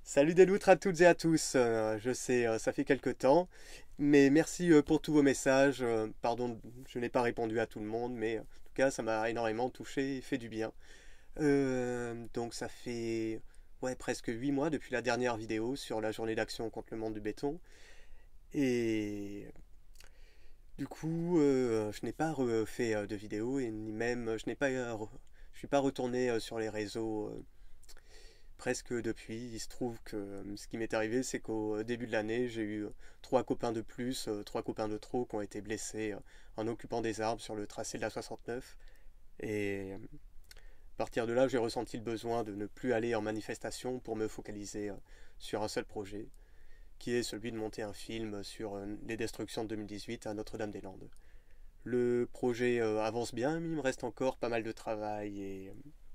Salut des loutres à toutes et à tous. Je sais, ça fait quelque temps, mais merci pour tous vos messages. Pardon, je n'ai pas répondu à tout le monde, mais en tout cas, ça m'a énormément touché et fait du bien. Donc ça fait ouais, presque 8 mois depuis la dernière vidéo sur la journée d'action contre le monde du béton. Et du coup, je n'ai pas refait de vidéo et ni même, je suis pas retourné sur les réseaux presque depuis. Il se trouve que ce qui m'est arrivé, c'est qu'au début de l'année, j'ai eu trois copains de plus, trois copains de trop qui ont été blessés en occupant des arbres sur le tracé de la 69. Et à partir de là, j'ai ressenti le besoin de ne plus aller en manifestation pour me focaliser sur un seul projet, qui est celui de monter un film sur les destructions de 2018 à Notre-Dame-des-Landes. Le projet avance bien, mais il me reste encore pas mal de travail et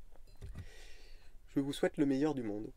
je vous souhaite le meilleur du monde.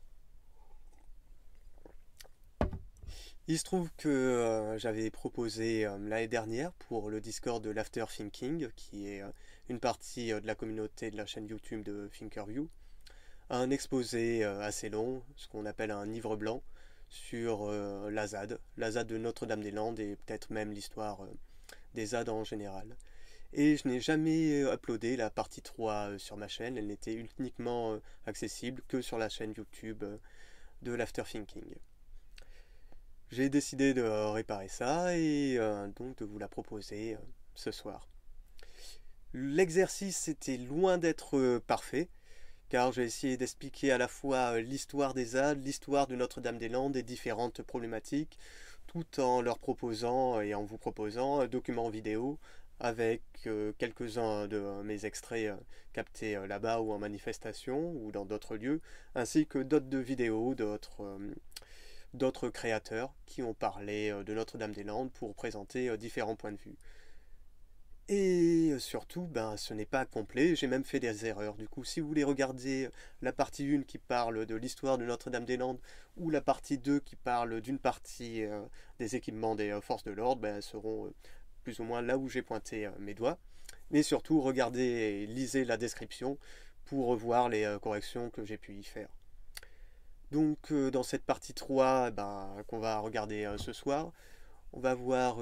Il se trouve que j'avais proposé l'année dernière pour le Discord de l'Afterthinking, qui est une partie de la communauté de la chaîne YouTube de Thinkerview, un exposé assez long, ce qu'on appelle un livre blanc, sur la ZAD de Notre-Dame-des-Landes et peut-être même l'histoire des ZAD en général. Et je n'ai jamais uploadé la partie 3 sur ma chaîne, elle n'était uniquement accessible que sur la chaîne YouTube de l'Afterthinking. J'ai décidé de réparer ça et donc de vous la proposer ce soir. L'exercice était loin d'être parfait, car j'ai essayé d'expliquer à la fois l'histoire des ZAD, l'histoire de Notre-Dame-des-Landes et différentes problématiques, tout en leur proposant et en vous proposant un document vidéo avec quelques-uns de mes extraits captés là-bas ou en manifestation ou dans d'autres lieux, ainsi que d'autres vidéos, d'autres créateurs qui ont parlé de Notre-Dame-des-Landes pour présenter différents points de vue. Et surtout, ben, ce n'est pas complet, j'ai même fait des erreurs. Du coup, si vous voulez regarder la partie 1 qui parle de l'histoire de Notre-Dame-des-Landes ou la partie 2 qui parle d'une partie des équipements des forces de l'ordre, ben, elles seront plus ou moins là où j'ai pointé mes doigts. Mais surtout, regardez et lisez la description pour voir les corrections que j'ai pu y faire. Donc dans cette partie 3 ben, qu'on va regarder ce soir, on va voir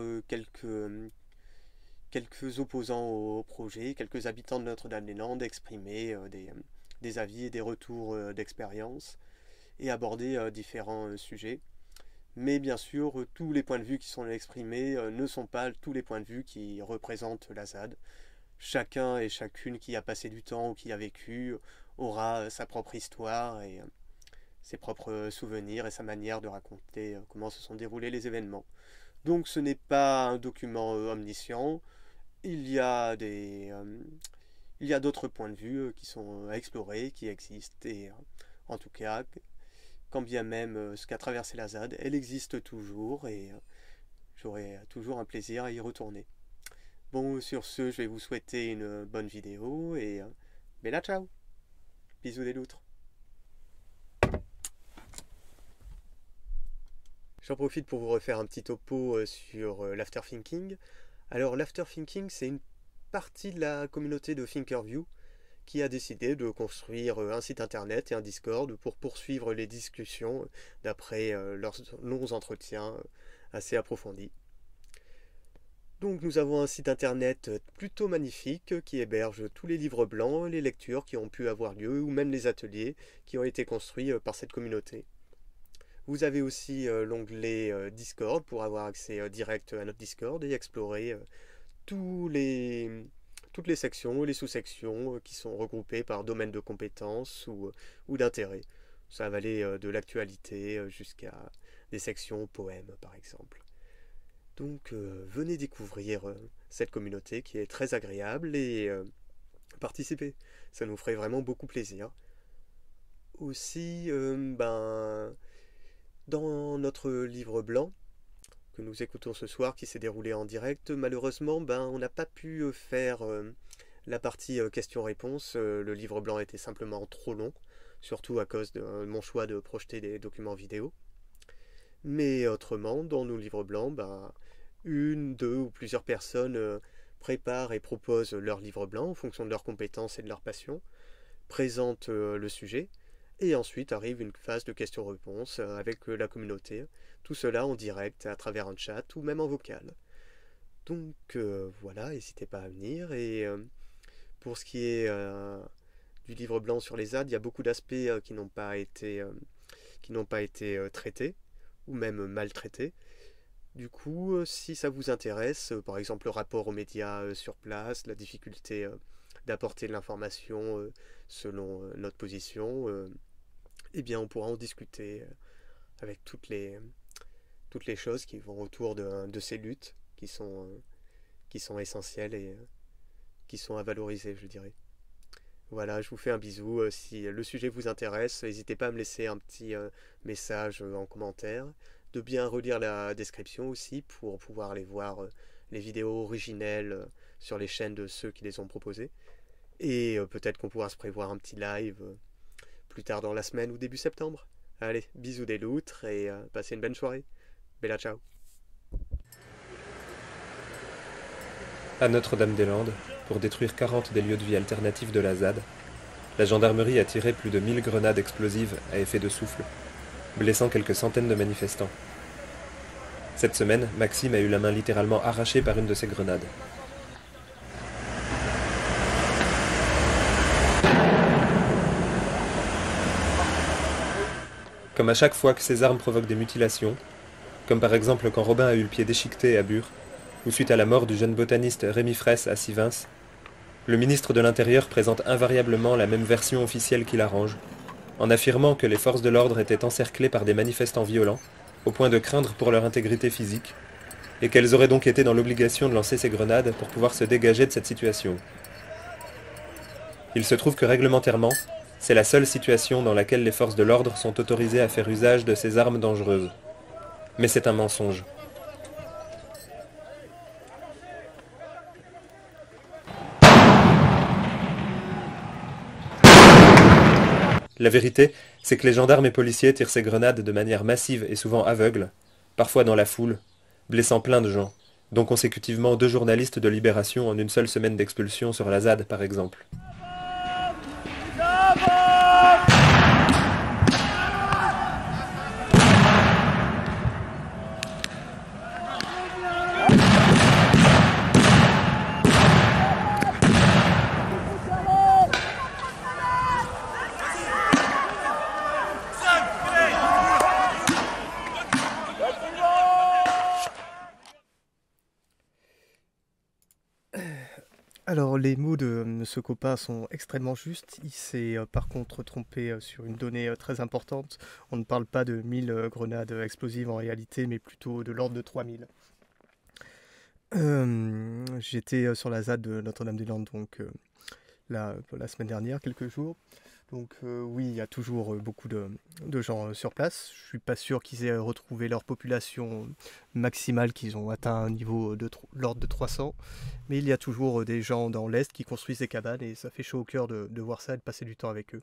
quelques opposants au projet, quelques habitants de Notre-Dame-des-Landes exprimer des avis et des retours d'expérience et aborder différents sujets. Mais bien sûr, tous les points de vue qui sont exprimés ne sont pas tous les points de vue qui représentent la ZAD. Chacun et chacune qui a passé du temps ou qui a vécu aura sa propre histoire et ses propres souvenirs et sa manière de raconter comment se sont déroulés les événements. Donc ce n'est pas un document omniscient, il y a il y a d'autres points de vue qui sont à explorer, qui existent, et en tout cas, quand bien même ce qu'a traversé la ZAD, elle existe toujours, et j'aurai toujours un plaisir à y retourner. Bon, sur ce, je vais vous souhaiter une bonne vidéo, et bella ciao. Bisous des loutres. J'en profite pour vous refaire un petit topo sur l'afterthinking. Alors l'afterthinking, c'est une partie de la communauté de Thinkerview qui a décidé de construire un site internet et un Discord pour poursuivre les discussions d'après leurs longs entretiens assez approfondis. Donc nous avons un site internet plutôt magnifique qui héberge tous les livres blancs, les lectures qui ont pu avoir lieu ou même les ateliers qui ont été construits par cette communauté. Vous avez aussi l'onglet Discord pour avoir accès direct à notre Discord et explorer tous les, toutes les sections et les sous-sections qui sont regroupées par domaine de compétences ou d'intérêt. Ça va aller de l'actualité jusqu'à des sections poèmes par exemple. Donc venez découvrir cette communauté qui est très agréable et participer. Ça nous ferait vraiment beaucoup plaisir. Aussi, dans notre livre blanc, que nous écoutons ce soir, qui s'est déroulé en direct, malheureusement, on n'a pas pu faire la partie questions-réponses. Le livre blanc était simplement trop long, surtout à cause de mon choix de projeter des documents vidéo. Mais autrement, dans nos livres blancs, une, deux ou plusieurs personnes préparent et proposent leur livre blanc en fonction de leurs compétences et de leur passion, présentent le sujet, Et ensuite arrive une phase de questions-réponses avec la communauté. Tout cela en direct à travers un chat ou même en vocal. Donc voilà, n'hésitez pas à venir. Et pour ce qui est du livre blanc sur les ZAD, il y a beaucoup d'aspects qui n'ont pas été traités ou même maltraités. Du coup, si ça vous intéresse, par exemple le rapport aux médias sur place, la difficulté d'apporter de l'information selon notre position, eh bien on pourra en discuter avec toutes les choses qui vont autour de ces luttes qui sont essentielles et qui sont à valoriser, je dirais. Voilà, je vous fais un bisou. Si le sujet vous intéresse, n'hésitez pas à me laisser un petit message en commentaire, de bien relire la description aussi pour pouvoir aller voir les vidéos originelles sur les chaînes de ceux qui les ont proposées. Et peut-être qu'on pourra se prévoir un petit live plus tard dans la semaine ou début septembre. Allez, bisous des loutres et passez une bonne soirée. Bella ciao. À Notre-Dame-des-Landes, pour détruire 40 des lieux de vie alternatifs de la ZAD, la gendarmerie a tiré plus de 1000 grenades explosives à effet de souffle, blessant quelques centaines de manifestants. Cette semaine, Maxime a eu la main littéralement arrachée par une de ces grenades. Comme à chaque fois que ces armes provoquent des mutilations, comme par exemple quand Robin a eu le pied déchiqueté à Bure, ou suite à la mort du jeune botaniste Rémi Fraisse à Sivins, le ministre de l'Intérieur présente invariablement la même version officielle qui l'arrange, en affirmant que les forces de l'ordre étaient encerclées par des manifestants violents, au point de craindre pour leur intégrité physique, et qu'elles auraient donc été dans l'obligation de lancer ces grenades pour pouvoir se dégager de cette situation. Il se trouve que réglementairement, c'est la seule situation dans laquelle les forces de l'ordre sont autorisées à faire usage de ces armes dangereuses. Mais c'est un mensonge. La vérité, c'est que les gendarmes et policiers tirent ces grenades de manière massive et souvent aveugle, parfois dans la foule, blessant plein de gens, dont consécutivement 2 journalistes de Libération en une seule semaine d'expulsion sur la ZAD par exemple. Alors, les mots de ce copain sont extrêmement justes. Il s'est par contre trompé sur une donnée très importante. On ne parle pas de 1000 grenades explosives en réalité, mais plutôt de l'ordre de 3000. J'étais sur la ZAD de Notre-Dame-des-Landes donc la semaine dernière, quelques jours. Donc oui, il y a toujours beaucoup de gens sur place. Je suis pas sûr qu'ils aient retrouvé leur population maximale, qu'ils ont atteint un niveau de l'ordre de 300. Mais il y a toujours des gens dans l'Est qui construisent des cabanes et ça fait chaud au cœur de voir ça et de passer du temps avec eux.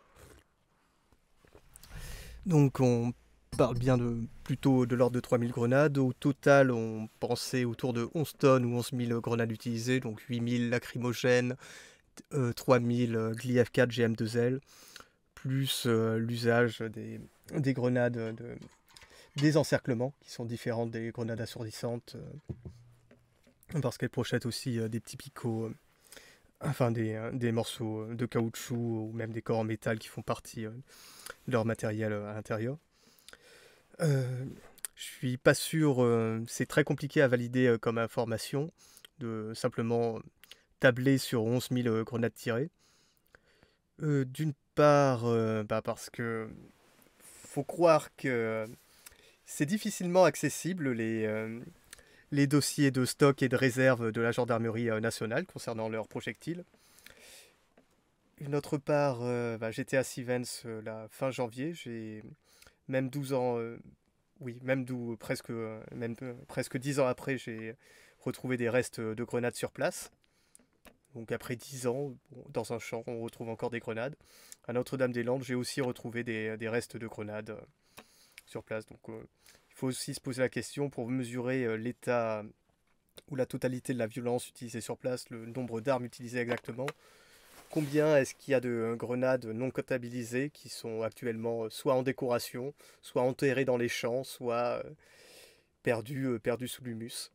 Donc on parle bien plutôt de l'ordre de 3000 grenades. Au total, on pensait autour de 11 tonnes ou 11 000 grenades utilisées, donc 8000 lacrymogènes, 3000 GLI-F4 GM2L, plus l'usage des grenades des encerclements, qui sont différentes des grenades assourdissantes, parce qu'elles projettent aussi des petits picots, enfin des morceaux de caoutchouc ou même des corps en métal qui font partie de leur matériel à l'intérieur. Je suis pas sûr, c'est très compliqué à valider comme information, de simplement tabler sur 11 000 grenades tirées. D'une part, parce que faut croire que c'est difficilement accessible les dossiers de stock et de réserve de la gendarmerie nationale concernant leurs projectiles. Une autre part, j'étais à Sivens la fin janvier, j'ai même 12 ans, oui, presque 10 ans après, j'ai retrouvé des restes de grenades sur place. Donc après 10 ans, dans un champ, on retrouve encore des grenades. À Notre-Dame-des-Landes, j'ai aussi retrouvé des restes de grenades sur place. Donc il faut aussi se poser la question pour mesurer l'état ou la totalité de la violence utilisée sur place, le nombre d'armes utilisées exactement. combien est-ce qu'il y a de grenades non comptabilisées qui sont actuellement soit en décoration, soit enterrées dans les champs, soit perdues sous l'humus.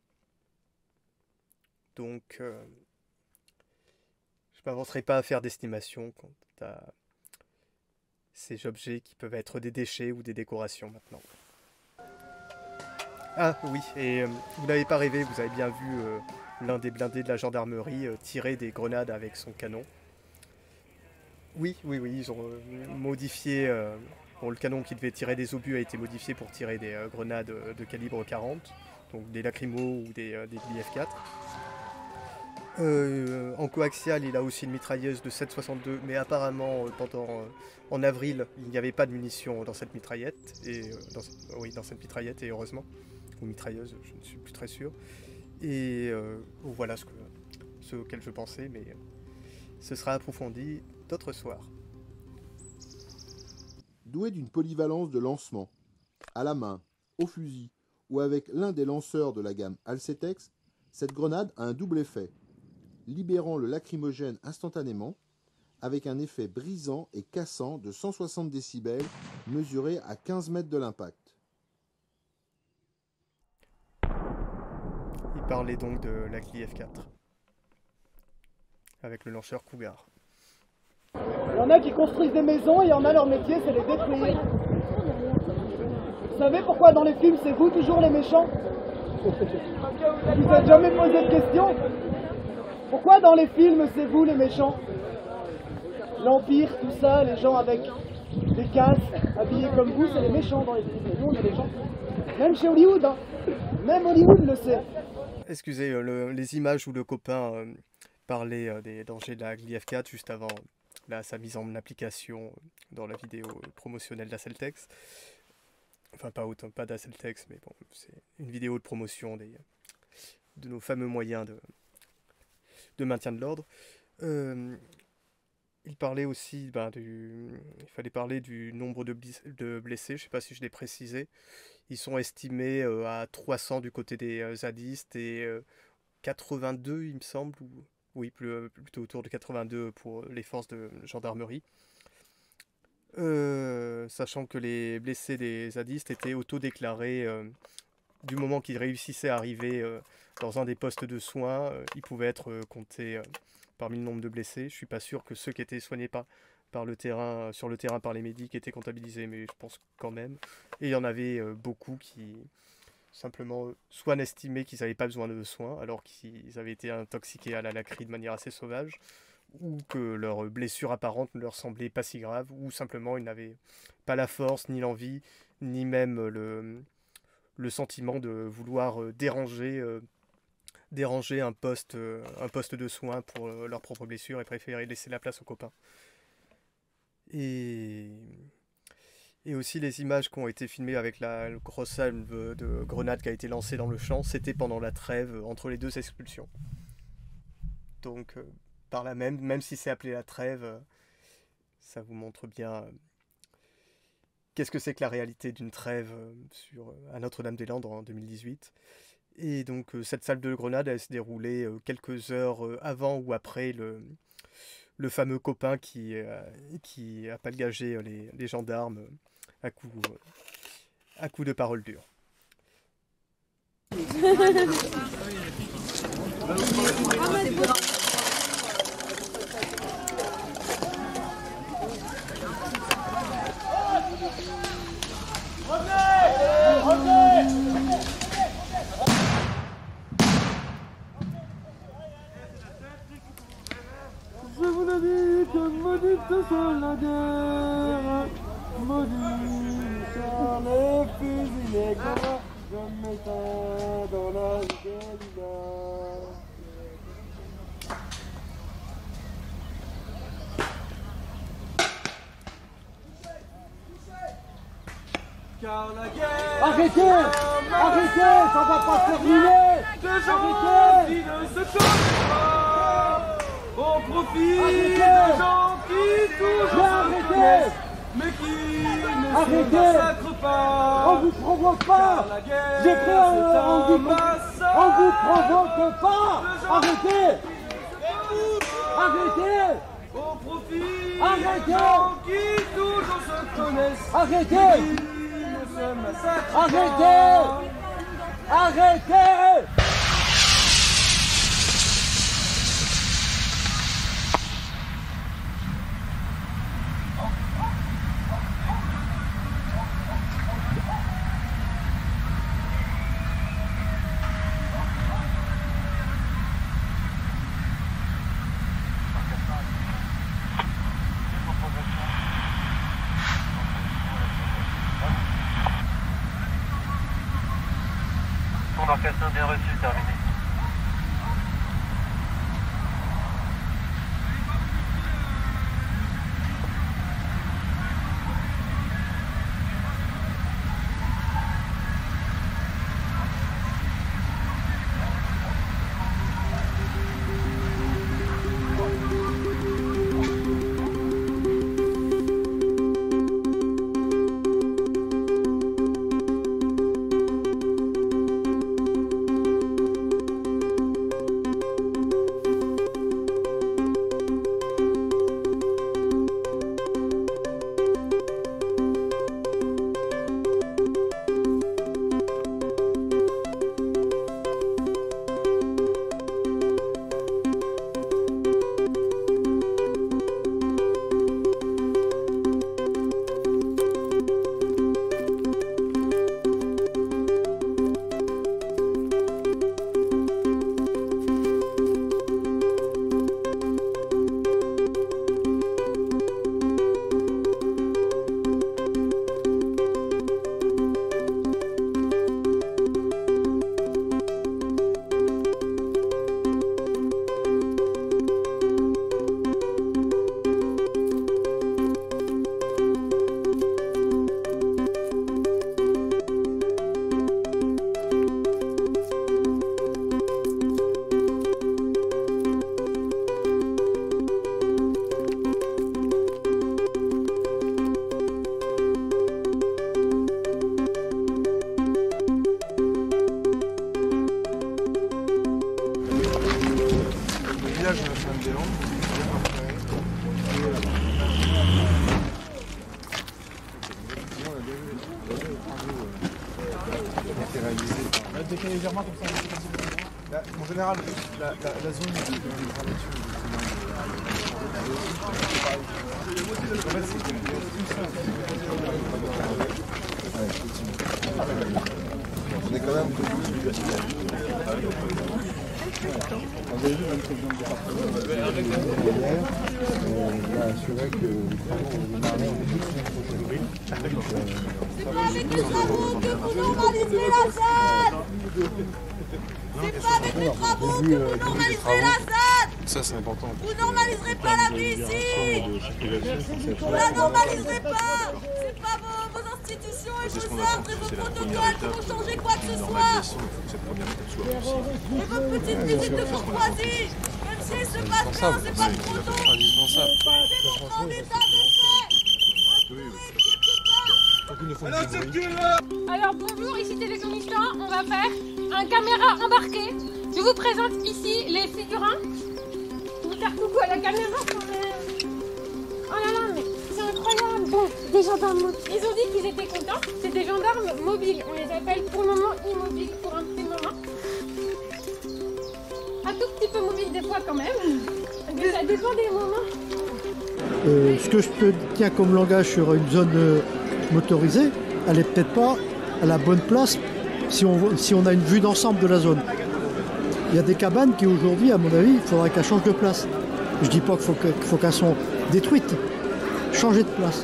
Donc, je ne m'avancerai pas à faire d'estimation quant à ces objets qui peuvent être des déchets ou des décorations maintenant. Ah oui, et vous n'avez pas rêvé, vous avez bien vu l'un des blindés de la gendarmerie tirer des grenades avec son canon. Oui, ils ont modifié... bon, le canon qui devait tirer des obus a été modifié pour tirer des grenades de calibre 40, donc des lacrymos ou des IF-4. En coaxial, il a aussi une mitrailleuse de 7,62, mais apparemment, en avril, il n'y avait pas de munitions dans cette mitraillette, et dans cette mitraillette, et heureusement, ou mitrailleuse, je ne suis plus très sûr. Et voilà ce auquel je pensais, mais ce sera approfondi d'autres soirs. Douée d'une polyvalence de lancement, à la main, au fusil ou avec l'un des lanceurs de la gamme Alcetex, cette grenade a un double effet, libérant le lacrymogène instantanément, avec un effet brisant et cassant de 160 décibels, mesuré à 15 mètres de l'impact. Il parlait donc de la IF-4, avec le lanceur Cougar. Il y en a qui construisent des maisons et il y en a leur métier, c'est les détruire. Vous savez pourquoi dans les films c'est vous toujours les méchants? Vous vous êtes jamais posé de question? Pourquoi dans les films c'est vous les méchants? L'Empire, tout ça, les gens avec des casques, habillés comme vous, c'est les méchants dans les films. Et nous on est les gentils. Même chez Hollywood, hein. Même Hollywood le sait. Excusez, les images où le copain parlait des dangers de la IF-4 juste avant sa mise en application dans la vidéo promotionnelle d'Aceltex. Enfin, pas d'Aceltex, mais bon, c'est une vidéo de promotion de nos fameux moyens de maintien de l'ordre. Il parlait aussi, il fallait parler du nombre de blessés, je ne sais pas si je l'ai précisé. Ils sont estimés à 300 du côté des zadistes et 82, il me semble, oui, plutôt autour de 82 pour les forces de gendarmerie. Sachant que les blessés des zadistes étaient autodéclarés du moment qu'ils réussissaient à arriver dans un des postes de soins, ils pouvaient être comptés parmi le nombre de blessés. Je suis pas sûr que ceux qui étaient soignés sur le terrain par les médics étaient comptabilisés, mais je pense quand même. Et il y en avait beaucoup qui simplement soit n'estimaient qu'ils n'avaient pas besoin de soins, alors qu'ils avaient été intoxiqués à la lacry de manière assez sauvage, ou que leur blessure apparente ne leur semblait pas si grave, ou simplement ils n'avaient pas la force, ni l'envie, ni même le sentiment de vouloir déranger un poste de soins pour leur propre blessure et préférer laisser la place aux copains. Et aussi les images qui ont été filmées avec la grosse salve de grenades qui a été lancée dans le champ, c'était pendant la trêve entre les deux expulsions. Donc par là même si c'est appelé la trêve, ça vous montre bien qu'est-ce que c'est que la réalité d'une trêve à Notre-Dame-des-Landes en 2018. Et donc cette salve de grenades, elle s'est déroulée quelques heures avant ou après le fameux copain qui a palgagé les gendarmes à coups de paroles dures. Je vous le dis que maudite soit la guerre, maudit sont les fusils, les combats, je m'éteins dans la Galila. Car la guerre... Arrêtez, ça va pas se terminer. Des gens qui ne se connaissent pas. On profite des gens qui toujours se connaissent, mais qui ne se massacrent pas. On vous provoque pas. J'ai peur, on vous provoque pas. Arrêtez. Au profit Arrêtez des gens qui toujours se connaissent. Arrêtez Qui ne se massacrent Arrêtez Arrêtez Embarcation bien reçue, terminé. Décaler légèrement comme ça. Là, en général, la zone de On est quand même on a vu même président du département on a assuré que les travaux vont démarrer en début de semaine prochaine. C'est pas avec les travaux que vous normaliserez la ZAD. C'est pas avec les travaux que vous normaliserez la ZAD. ça, c'est important. Vous normaliserez pas la vie ici. Vous la normaliserez pas. C'est pas vos institutions et vos ordres et vos protocoles qui vont changer quoi que ce soit. Et votre petite visite de courtoisie, même si elle se passe bien, c'est pas trop tôt. C'est votre état de fait. Alors bonjour, ici Télécommission, on va faire un caméra embarqué. Je vous présente ici les figurants. Vous faire coucou à la caméra quand même. Oh là là, mais c'est incroyable. Bon, des gendarmes mobiles. Ils ont dit qu'ils étaient contents. C'est des gendarmes mobiles. On les appelle pour le moment immobiles pour un petit moment. Un tout petit peu mobiles des fois quand même. Mais ça dépend des moments. Ce que je peux tenir comme langage sur une zone motorisée, elle n'est peut-être pas à la bonne place si on a une vue d'ensemble de la zone. Il y a des cabanes qui aujourd'hui, à mon avis, il faudrait qu'elles changent de place. Je dis pas qu'il faut qu'elles soient détruites. Changer de place.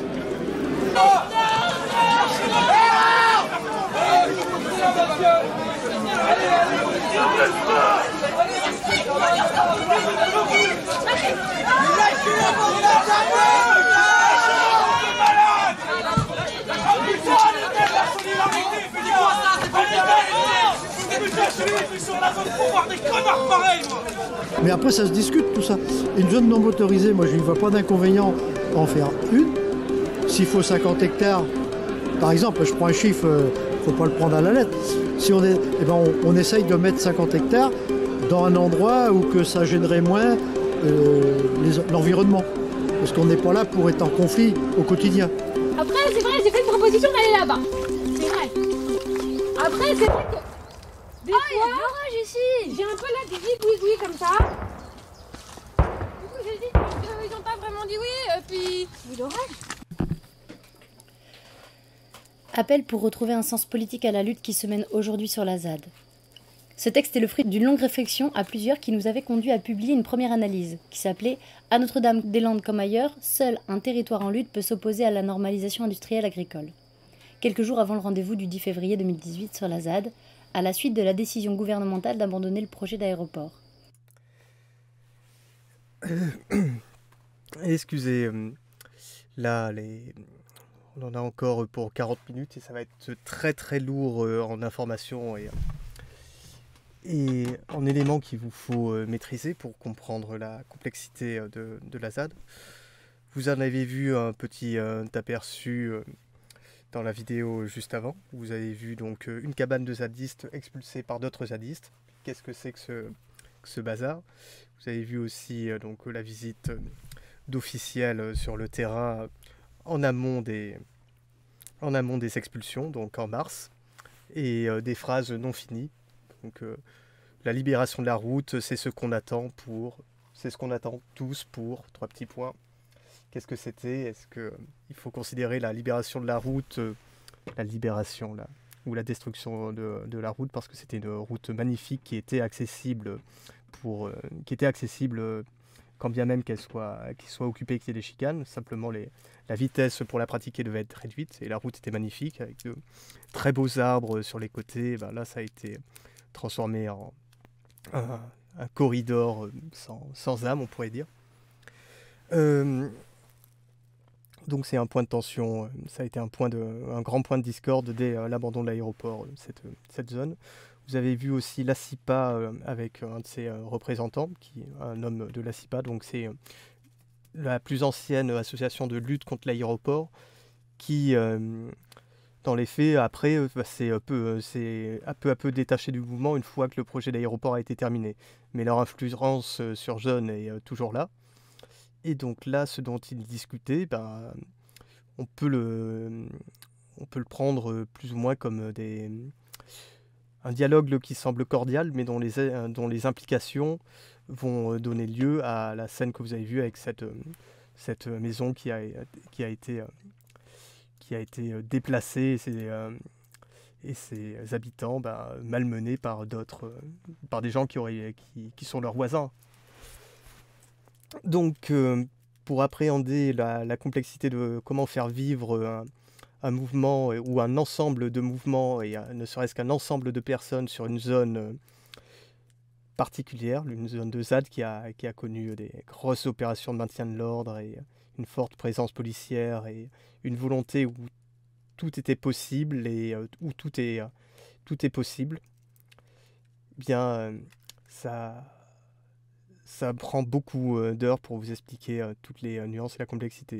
Mais après ça se discute tout ça. Une zone non motorisée, moi je ne vois pas d'inconvénient à en faire une. S'il faut 50 hectares, par exemple, je prends un chiffre, il ne faut pas le prendre à la lettre. Si on est, on essaye de mettre 50 hectares dans un endroit où que ça gênerait moins l'environnement. Parce qu'on n'est pas là pour être en conflit au quotidien. Après, c'est vrai, j'ai fait une proposition d'aller là-bas. C'est vrai. Après, c'est vrai que... Des fois, il y a de l'orage ici. J'ai un peu la petite oui comme ça. Du coup, j'ai dit qu'ils n'ont pas vraiment dit oui, puis... Oui, l'orage. Appel pour retrouver un sens politique à la lutte qui se mène aujourd'hui sur la ZAD. Ce texte est le fruit d'une longue réflexion à plusieurs qui nous avait conduit à publier une première analyse, qui s'appelait « À Notre-Dame-des-Landes comme ailleurs, seul un territoire en lutte peut s'opposer à la normalisation industrielle agricole ». Quelques jours avant le rendez-vous du 10 février 2018 sur la ZAD, à la suite de la décision gouvernementale d'abandonner le projet d'aéroport. Excusez, là, on en a encore pour 40 minutes et ça va être très très lourd en informations et en éléments qu'il vous faut maîtriser pour comprendre la complexité de la ZAD. Vous en avez vu un petit aperçu dans la vidéo juste avant. Vous avez vu donc une cabane de zadistes expulsée par d'autres zadistes. Qu'est-ce que c'est que ce bazar? Vous avez vu aussi donc la visite d'officiels sur le terrain en amont des expulsions, donc en mars, et des phrases non finies. Donc la libération de la route, c'est ce qu'on attend tous pour 3 petits points. Qu'est-ce que c'était? Est-ce qu'il faut considérer la libération de la route, ou la destruction de la route, parce que c'était une route magnifique qui était accessible quand bien même qu'elle soit occupée, qu'il y ait des chicanes. Simplement la vitesse pour la pratiquer devait être réduite et la route était magnifique avec de très beaux arbres sur les côtés. Ben là, ça a été transformé en un corridor sans âme, on pourrait dire. Donc c'est un point de tension, ça a été un grand point de discorde dès l'abandon de l'aéroport, cette zone. Vous avez vu aussi l'ACIPA avec un de ses représentants, un homme de l'ACIPA, donc c'est la plus ancienne association de lutte contre l'aéroport, qui, dans les faits, après, c'est à peu à peu détaché du mouvement une fois que le projet d'aéroport a été terminé. Mais leur influence sur jeunes est toujours là. Et donc là, ce dont il discutait, on peut le prendre plus ou moins comme un dialogue qui semble cordial, mais dont les implications vont donner lieu à la scène que vous avez vue avec cette maison qui a été déplacée et ses habitants malmenés par des gens qui sont leurs voisins. Donc, pour appréhender la complexité de comment faire vivre un mouvement ou un ensemble de mouvements, et ne serait-ce qu'un ensemble de personnes sur une zone particulière, une zone de ZAD qui a connu des grosses opérations de maintien de l'ordre et une forte présence policière et une volonté où tout était possible et où tout est possible, bien ça prend beaucoup d'heures pour vous expliquer toutes les nuances et la complexité.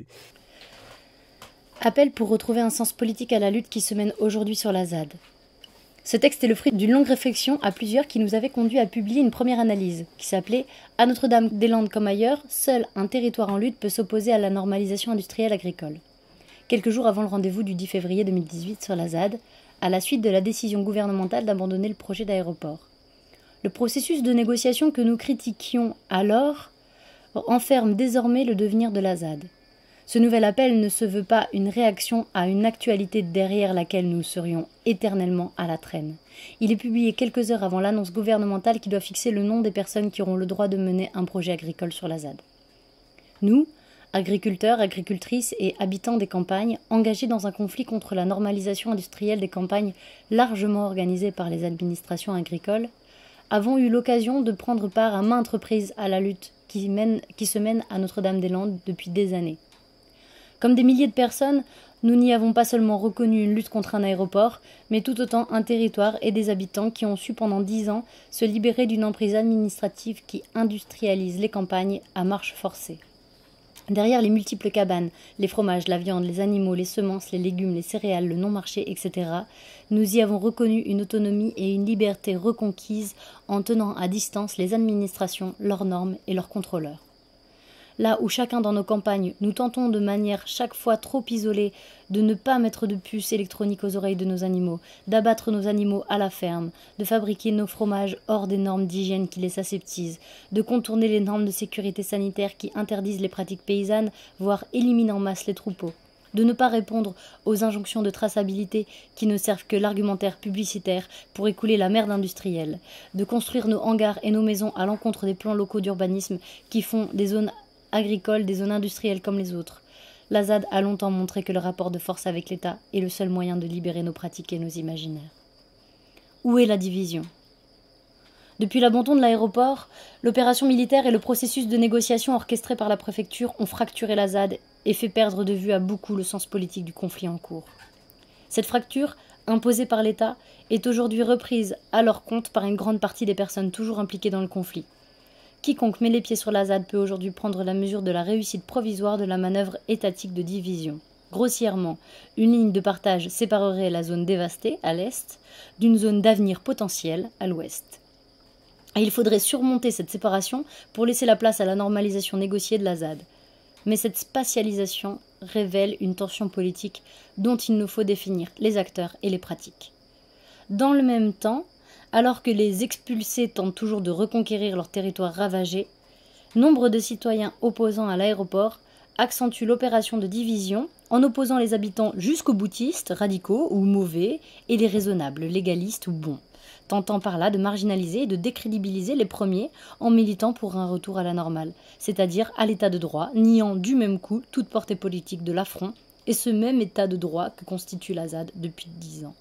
Appel pour retrouver un sens politique à la lutte qui se mène aujourd'hui sur la ZAD. Ce texte est le fruit d'une longue réflexion à plusieurs qui nous avait conduit à publier une première analyse, qui s'appelait « À Notre-Dame-des-Landes comme ailleurs, seul un territoire en lutte peut s'opposer à la normalisation industrielle agricole ». Quelques jours avant le rendez-vous du 10 février 2018 sur la ZAD, à la suite de la décision gouvernementale d'abandonner le projet d'aéroport. Le processus de négociation que nous critiquions alors enferme désormais le devenir de la ZAD. Ce nouvel appel ne se veut pas une réaction à une actualité derrière laquelle nous serions éternellement à la traîne. Il est publié quelques heures avant l'annonce gouvernementale qui doit fixer le nom des personnes qui auront le droit de mener un projet agricole sur la ZAD. Nous, agriculteurs, agricultrices et habitants des campagnes, engagés dans un conflit contre la normalisation industrielle des campagnes largement organisée par les administrations agricoles, avons eu l'occasion de prendre part à maintes reprises à la lutte qui se mène à Notre-Dame-des-Landes depuis des années. Comme des milliers de personnes, nous n'y avons pas seulement reconnu une lutte contre un aéroport, mais tout autant un territoire et des habitants qui ont su pendant 10 ans se libérer d'une emprise administrative qui industrialise les campagnes à marche forcée. Derrière les multiples cabanes, les fromages, la viande, les animaux, les semences, les légumes, les céréales, le non-marché, etc., nous y avons reconnu une autonomie et une liberté reconquises en tenant à distance les administrations, leurs normes et leurs contrôleurs. Là où chacun dans nos campagnes, nous tentons de manière chaque fois trop isolée de ne pas mettre de puces électroniques aux oreilles de nos animaux, d'abattre nos animaux à la ferme, de fabriquer nos fromages hors des normes d'hygiène qui les aseptisent, de contourner les normes de sécurité sanitaire qui interdisent les pratiques paysannes, voire éliminent en masse les troupeaux, de ne pas répondre aux injonctions de traçabilité qui ne servent que l'argumentaire publicitaire pour écouler la merde industrielle, de construire nos hangars et nos maisons à l'encontre des plans locaux d'urbanisme qui font des zones agricoles, des zones industrielles comme les autres. La ZAD a longtemps montré que le rapport de force avec l'État est le seul moyen de libérer nos pratiques et nos imaginaires. Où est la division ? Depuis l'abandon de l'aéroport, l'opération militaire et le processus de négociation orchestré par la préfecture ont fracturé la ZAD et fait perdre de vue à beaucoup le sens politique du conflit en cours. Cette fracture, imposée par l'État, est aujourd'hui reprise à leur compte par une grande partie des personnes toujours impliquées dans le conflit. Quiconque met les pieds sur la ZAD peut aujourd'hui prendre la mesure de la réussite provisoire de la manœuvre étatique de division. Grossièrement, une ligne de partage séparerait la zone dévastée, à l'est, d'une zone d'avenir potentiel, à l'ouest. Et il faudrait surmonter cette séparation pour laisser la place à la normalisation négociée de la ZAD. Mais cette spatialisation révèle une tension politique dont il nous faut définir les acteurs et les pratiques. Dans le même temps, alors que les expulsés tentent toujours de reconquérir leur territoire ravagé, nombre de citoyens opposants à l'aéroport accentuent l'opération de division en opposant les habitants jusqu'aux boutistes, radicaux ou mauvais, et les raisonnables, légalistes ou bons, tentant par là de marginaliser et de décrédibiliser les premiers en militant pour un retour à la normale, c'est-à-dire à l'état de droit, niant du même coup toute portée politique de l'affront et ce même état de droit que constitue la ZAD depuis 10 ans.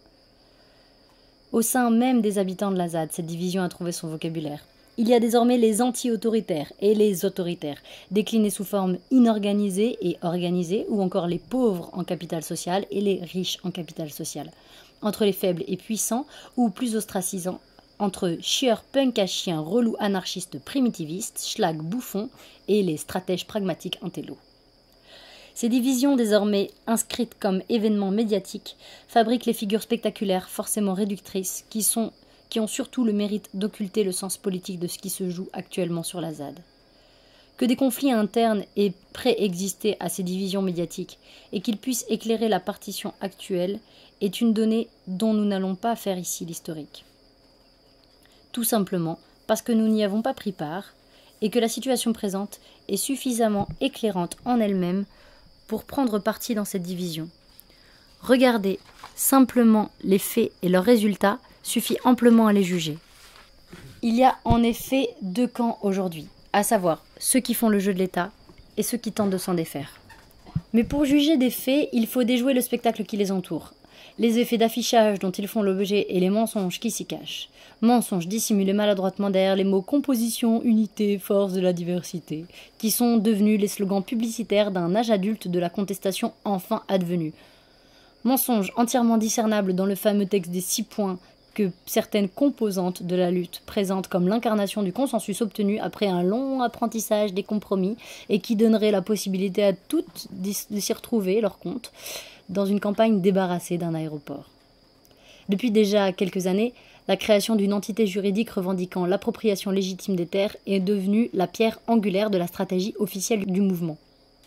Au sein même des habitants de la ZAD, cette division a trouvé son vocabulaire. Il y a désormais les anti-autoritaires et les autoritaires, déclinés sous forme inorganisée et organisée, ou encore les pauvres en capital social et les riches en capital social. Entre les faibles et puissants, ou plus ostracisants, entre chieurs punk à chiens relous anarchistes primitivistes, schlag bouffons, et les stratèges pragmatiques intello. Ces divisions, désormais inscrites comme événements médiatiques, fabriquent les figures spectaculaires forcément réductrices qui ont surtout le mérite d'occulter le sens politique de ce qui se joue actuellement sur la ZAD. Que des conflits internes aient préexisté à ces divisions médiatiques et qu'ils puissent éclairer la partition actuelle est une donnée dont nous n'allons pas faire ici l'historique. Tout simplement parce que nous n'y avons pas pris part et que la situation présente est suffisamment éclairante en elle-même pour prendre parti dans cette division. Regarder simplement les faits et leurs résultats suffit amplement à les juger. Il y a en effet deux camps aujourd'hui, à savoir ceux qui font le jeu de l'État et ceux qui tentent de s'en défaire. Mais pour juger des faits, il faut déjouer le spectacle qui les entoure, les effets d'affichage dont ils font l'objet et les mensonges qui s'y cachent. Mensonges dissimulés maladroitement derrière les mots composition, unité, force de la diversité, qui sont devenus les slogans publicitaires d'un âge adulte de la contestation enfin advenue. Mensonges entièrement discernables dans le fameux texte des 6 points que certaines composantes de la lutte présentent comme l'incarnation du consensus obtenu après un long apprentissage des compromis et qui donnerait la possibilité à toutes de s'y retrouver leur compte dans une campagne débarrassée d'un aéroport. Depuis déjà quelques années, la création d'une entité juridique revendiquant l'appropriation légitime des terres est devenue la pierre angulaire de la stratégie officielle du mouvement.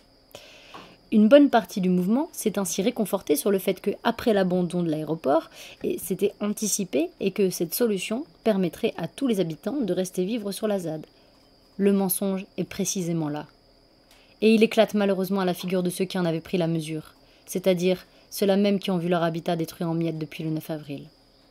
Une bonne partie du mouvement s'est ainsi réconfortée sur le fait que, après l'abandon de l'aéroport, c'était anticipé et que cette solution permettrait à tous les habitants de rester vivre sur la ZAD. Le mensonge est précisément là. Et il éclate malheureusement à la figure de ceux qui en avaient pris la mesure, c'est-à-dire ceux-là même qui ont vu leur habitat détruit en miettes depuis le 9 avril.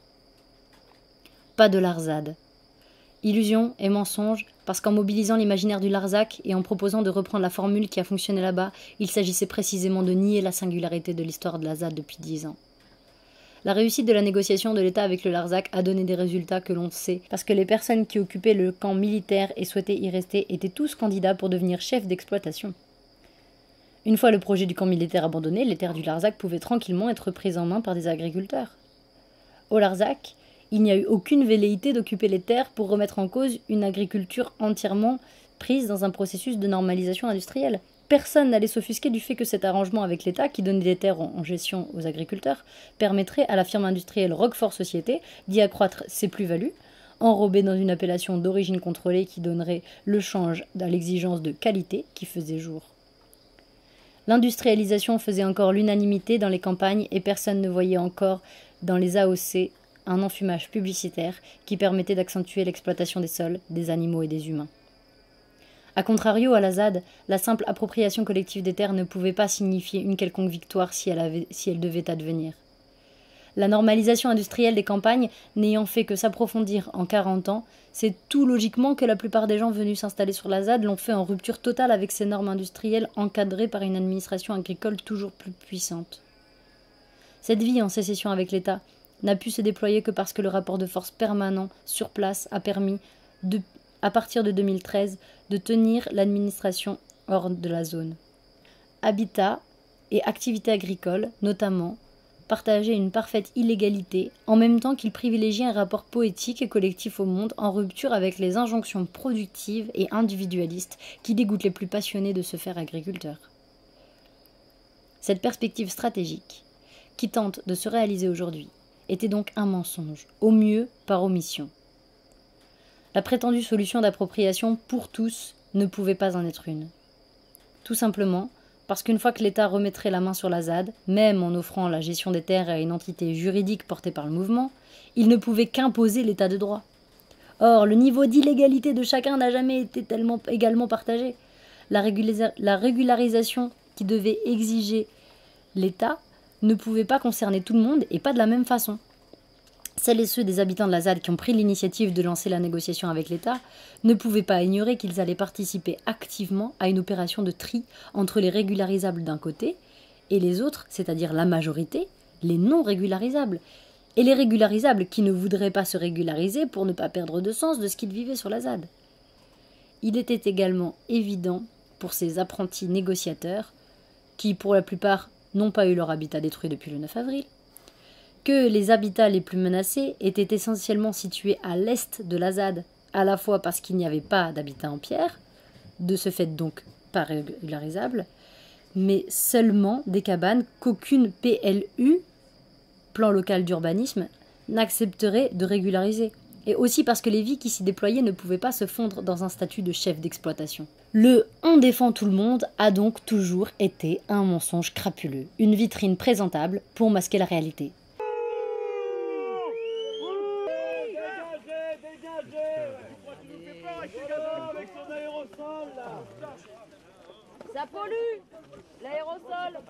Pas de Larzad. Illusion et mensonge, parce qu'en mobilisant l'imaginaire du Larzac et en proposant de reprendre la formule qui a fonctionné là-bas, il s'agissait précisément de nier la singularité de l'histoire de la ZAD depuis 10 ans. La réussite de la négociation de l'État avec le Larzac a donné des résultats que l'on sait, parce que les personnes qui occupaient le camp militaire et souhaitaient y rester étaient tous candidats pour devenir chefs d'exploitation. Une fois le projet du camp militaire abandonné, les terres du Larzac pouvaient tranquillement être prises en main par des agriculteurs. Au Larzac, il n'y a eu aucune velléité d'occuper les terres pour remettre en cause une agriculture entièrement prise dans un processus de normalisation industrielle. Personne n'allait s'offusquer du fait que cet arrangement avec l'État, qui donnait des terres en gestion aux agriculteurs, permettrait à la firme industrielle Roquefort Société d'y accroître ses plus-values, enrobé dans une appellation d'origine contrôlée qui donnerait le change à l'exigence de qualité qui faisait jour. L'industrialisation faisait encore l'unanimité dans les campagnes et personne ne voyait encore dans les AOC un enfumage publicitaire qui permettait d'accentuer l'exploitation des sols, des animaux et des humains. A contrario, à la ZAD, la simple appropriation collective des terres ne pouvait pas signifier une quelconque victoire si elle devait advenir. La normalisation industrielle des campagnes n'ayant fait que s'approfondir en 40 ans, c'est tout logiquement que la plupart des gens venus s'installer sur la ZAD l'ont fait en rupture totale avec ces normes industrielles encadrées par une administration agricole toujours plus puissante. Cette vie en sécession avec l'État n'a pu se déployer que parce que le rapport de force permanent sur place a permis, à partir de 2013, de tenir l'administration hors de la zone. Habitat et activités agricoles, notamment, partageaient une parfaite illégalité, en même temps qu'ils privilégiaient un rapport poétique et collectif au monde en rupture avec les injonctions productives et individualistes qui dégoûtent les plus passionnés de se faire agriculteurs. Cette perspective stratégique, qui tente de se réaliser aujourd'hui, était donc un mensonge, au mieux par omission. La prétendue solution d'appropriation pour tous ne pouvait pas en être une. Tout simplement parce qu'une fois que l'État remettrait la main sur la ZAD, même en offrant la gestion des terres à une entité juridique portée par le mouvement, il ne pouvait qu'imposer l'État de droit. Or, le niveau d'illégalité de chacun n'a jamais été tellement également partagé. La régularisation qui devait exiger l'État ne pouvait pas concerner tout le monde et pas de la même façon. Celles et ceux des habitants de la ZAD qui ont pris l'initiative de lancer la négociation avec l'État ne pouvaient pas ignorer qu'ils allaient participer activement à une opération de tri entre les régularisables d'un côté et les autres, c'est-à-dire la majorité, les non régularisables, et les régularisables qui ne voudraient pas se régulariser pour ne pas perdre de sens de ce qu'ils vivaient sur la ZAD. Il était également évident pour ces apprentis négociateurs, qui pour la plupart n'ont pas eu leur habitat détruit depuis le 9 avril, que les habitats les plus menacés étaient essentiellement situés à l'est de la ZAD, à la fois parce qu'il n'y avait pas d'habitat en pierre, de ce fait donc pas régularisables, mais seulement des cabanes qu'aucune PLU, plan local d'urbanisme, n'accepterait de régulariser. Et aussi parce que les vies qui s'y déployaient ne pouvaient pas se fondre dans un statut de chef d'exploitation. Le « on défend tout le monde » a donc toujours été un mensonge crapuleux, une vitrine présentable pour masquer la réalité. Ça pollue, l'aérosol.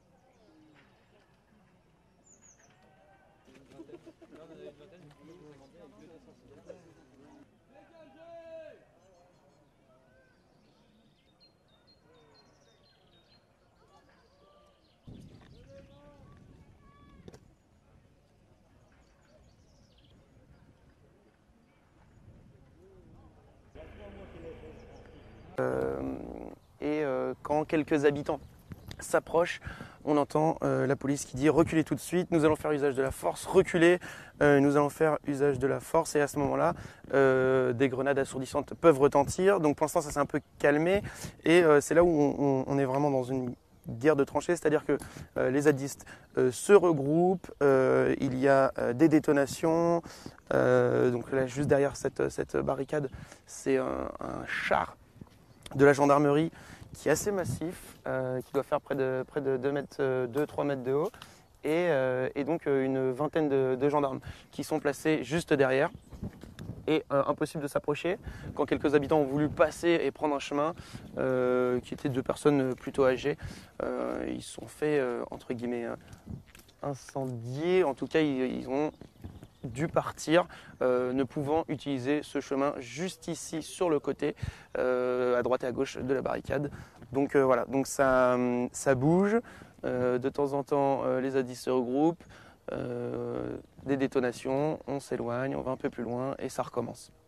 Quand quelques habitants s'approchent, on entend la police qui dit « reculez tout de suite, nous allons faire usage de la force, reculez, nous allons faire usage de la force » et à ce moment-là, des grenades assourdissantes peuvent retentir. Donc pour l'instant, ça s'est un peu calmé et c'est là où on est vraiment dans une guerre de tranchées, c'est-à-dire que les zadistes se regroupent, il y a des détonations, donc là juste derrière cette barricade, c'est un char de la gendarmerie qui est assez massif, qui doit faire près de 2-3 mètres de haut, et donc une vingtaine de gendarmes qui sont placés juste derrière. Et impossible de s'approcher. Quand quelques habitants ont voulu passer et prendre un chemin, qui était de personnes plutôt âgées, ils se sont fait, entre guillemets, incendier. En tout cas, ils ont dû partir, ne pouvant utiliser ce chemin juste ici sur le côté, à droite et à gauche de la barricade. Donc voilà, donc ça bouge. De temps en temps, les zadistes se regroupent. Des détonations, on s'éloigne, on va un peu plus loin et ça recommence.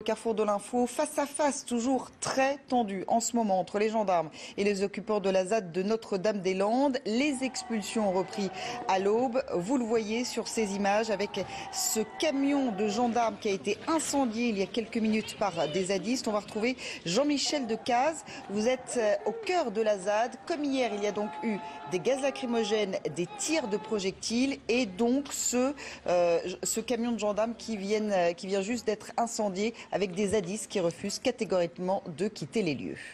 Carrefour de l'info, face à face toujours très tendu en ce moment entre les gendarmes et les occupants de la ZAD de Notre-Dame-des-Landes. Les expulsions ont repris à l'aube. Vous le voyez sur ces images avec ce camion de gendarmes qui a été incendié il y a quelques minutes par des zadistes. On va retrouver Jean-Michel Decaze. Vous êtes au cœur de la ZAD. Comme hier, il y a donc eu des gaz lacrymogènes, des tirs de projectiles et donc ce camion de gendarmes qui vient juste d'être incendié avec des zadistes qui refusent catégoriquement de quitter les lieux.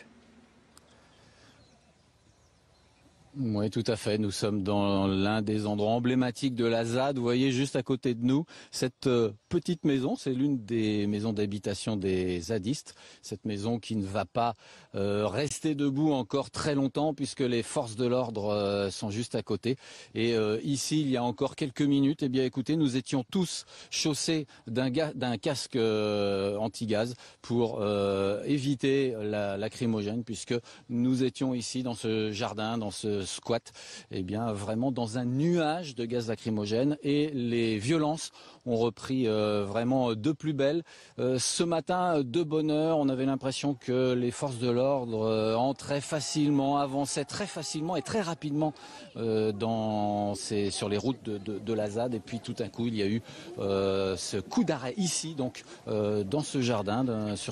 Oui, tout à fait. Nous sommes dans l'un des endroits emblématiques de la ZAD. Vous voyez juste à côté de nous cette petite maison. C'est l'une des maisons d'habitation des zadistes. Cette maison qui ne va pas rester debout encore très longtemps puisque les forces de l'ordre sont juste à côté. Et ici, il y a encore quelques minutes, eh bien, écoutez, nous étions tous chaussés d'un casque anti-gaz pour éviter la lacrymogène puisque nous étions ici dans ce jardin, dans ce squat, eh bien vraiment dans un nuage de gaz lacrymogène et les violences ont repris vraiment de plus belle. Ce matin, de bonne heure, on avait l'impression que les forces de l'ordre entraient facilement, avançaient très facilement et très rapidement sur les routes de la ZAD. Et puis tout d'un coup, il y a eu ce coup d'arrêt ici, donc dans ce jardin, sur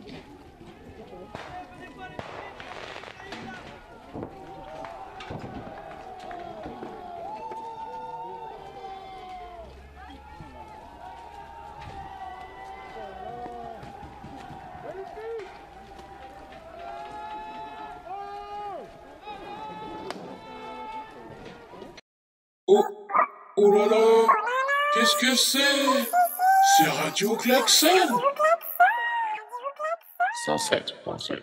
Oh là là, qu'est-ce que c'est? C'est Radio Klaxon 107.7.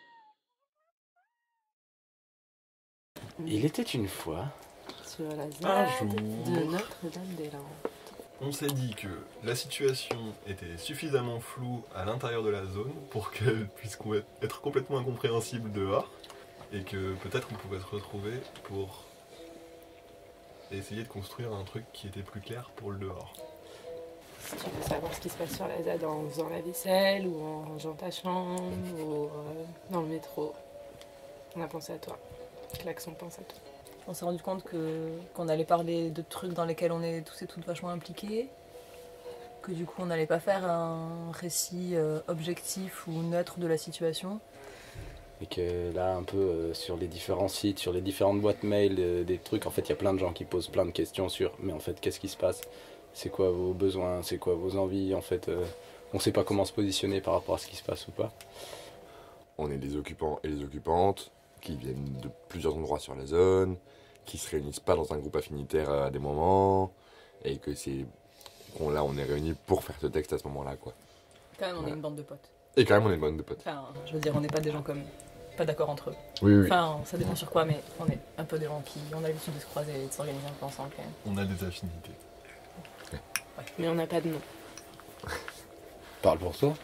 Il était une fois sur la un ZAD jour de Notre-Dame-des-Landes. On s'est dit que la situation était suffisamment floue à l'intérieur de la zone pour qu'elle puisse être complètement incompréhensible dehors et que peut-être on pouvait se retrouver pour essayer de construire un truc qui était plus clair pour le dehors. Si tu veux savoir ce qui se passe sur la ZAD en faisant la vaisselle ou en rangeant ta chambre ou dans le métro, on a pensé à toi. Klaxon pense à toi. On s'est rendu compte qu'on allait parler de trucs dans lesquels on est tous et toutes vachement impliqués, que du coup on n'allait pas faire un récit objectif ou neutre de la situation. et que là un peu sur les différents sites, sur les différentes boîtes mail, des trucs, en fait il y a plein de gens qui posent plein de questions sur mais en fait qu'est-ce qui se passe, c'est quoi vos besoins, c'est quoi vos envies, en fait on sait pas comment se positionner par rapport à ce qui se passe ou pas. On est des occupants et des occupantes qui viennent de plusieurs endroits sur la zone, qui se réunissent pas dans un groupe affinitaire à des moments, et que là on est réunis pour faire ce texte à ce moment-là, quoi. Quand même on est une bande de potes. Et quand même on est une bande de potes. Enfin, je veux dire, on n'est pas des gens comme... pas d'accord entre eux. Oui, oui. Enfin, ça dépend sur quoi, mais on est un peu des gens qui... on a l'habitude de se croiser et de s'organiser un peu ensemble quand même. On a des affinités. Ouais. Mais on n'a pas de nom. Parle pour toi.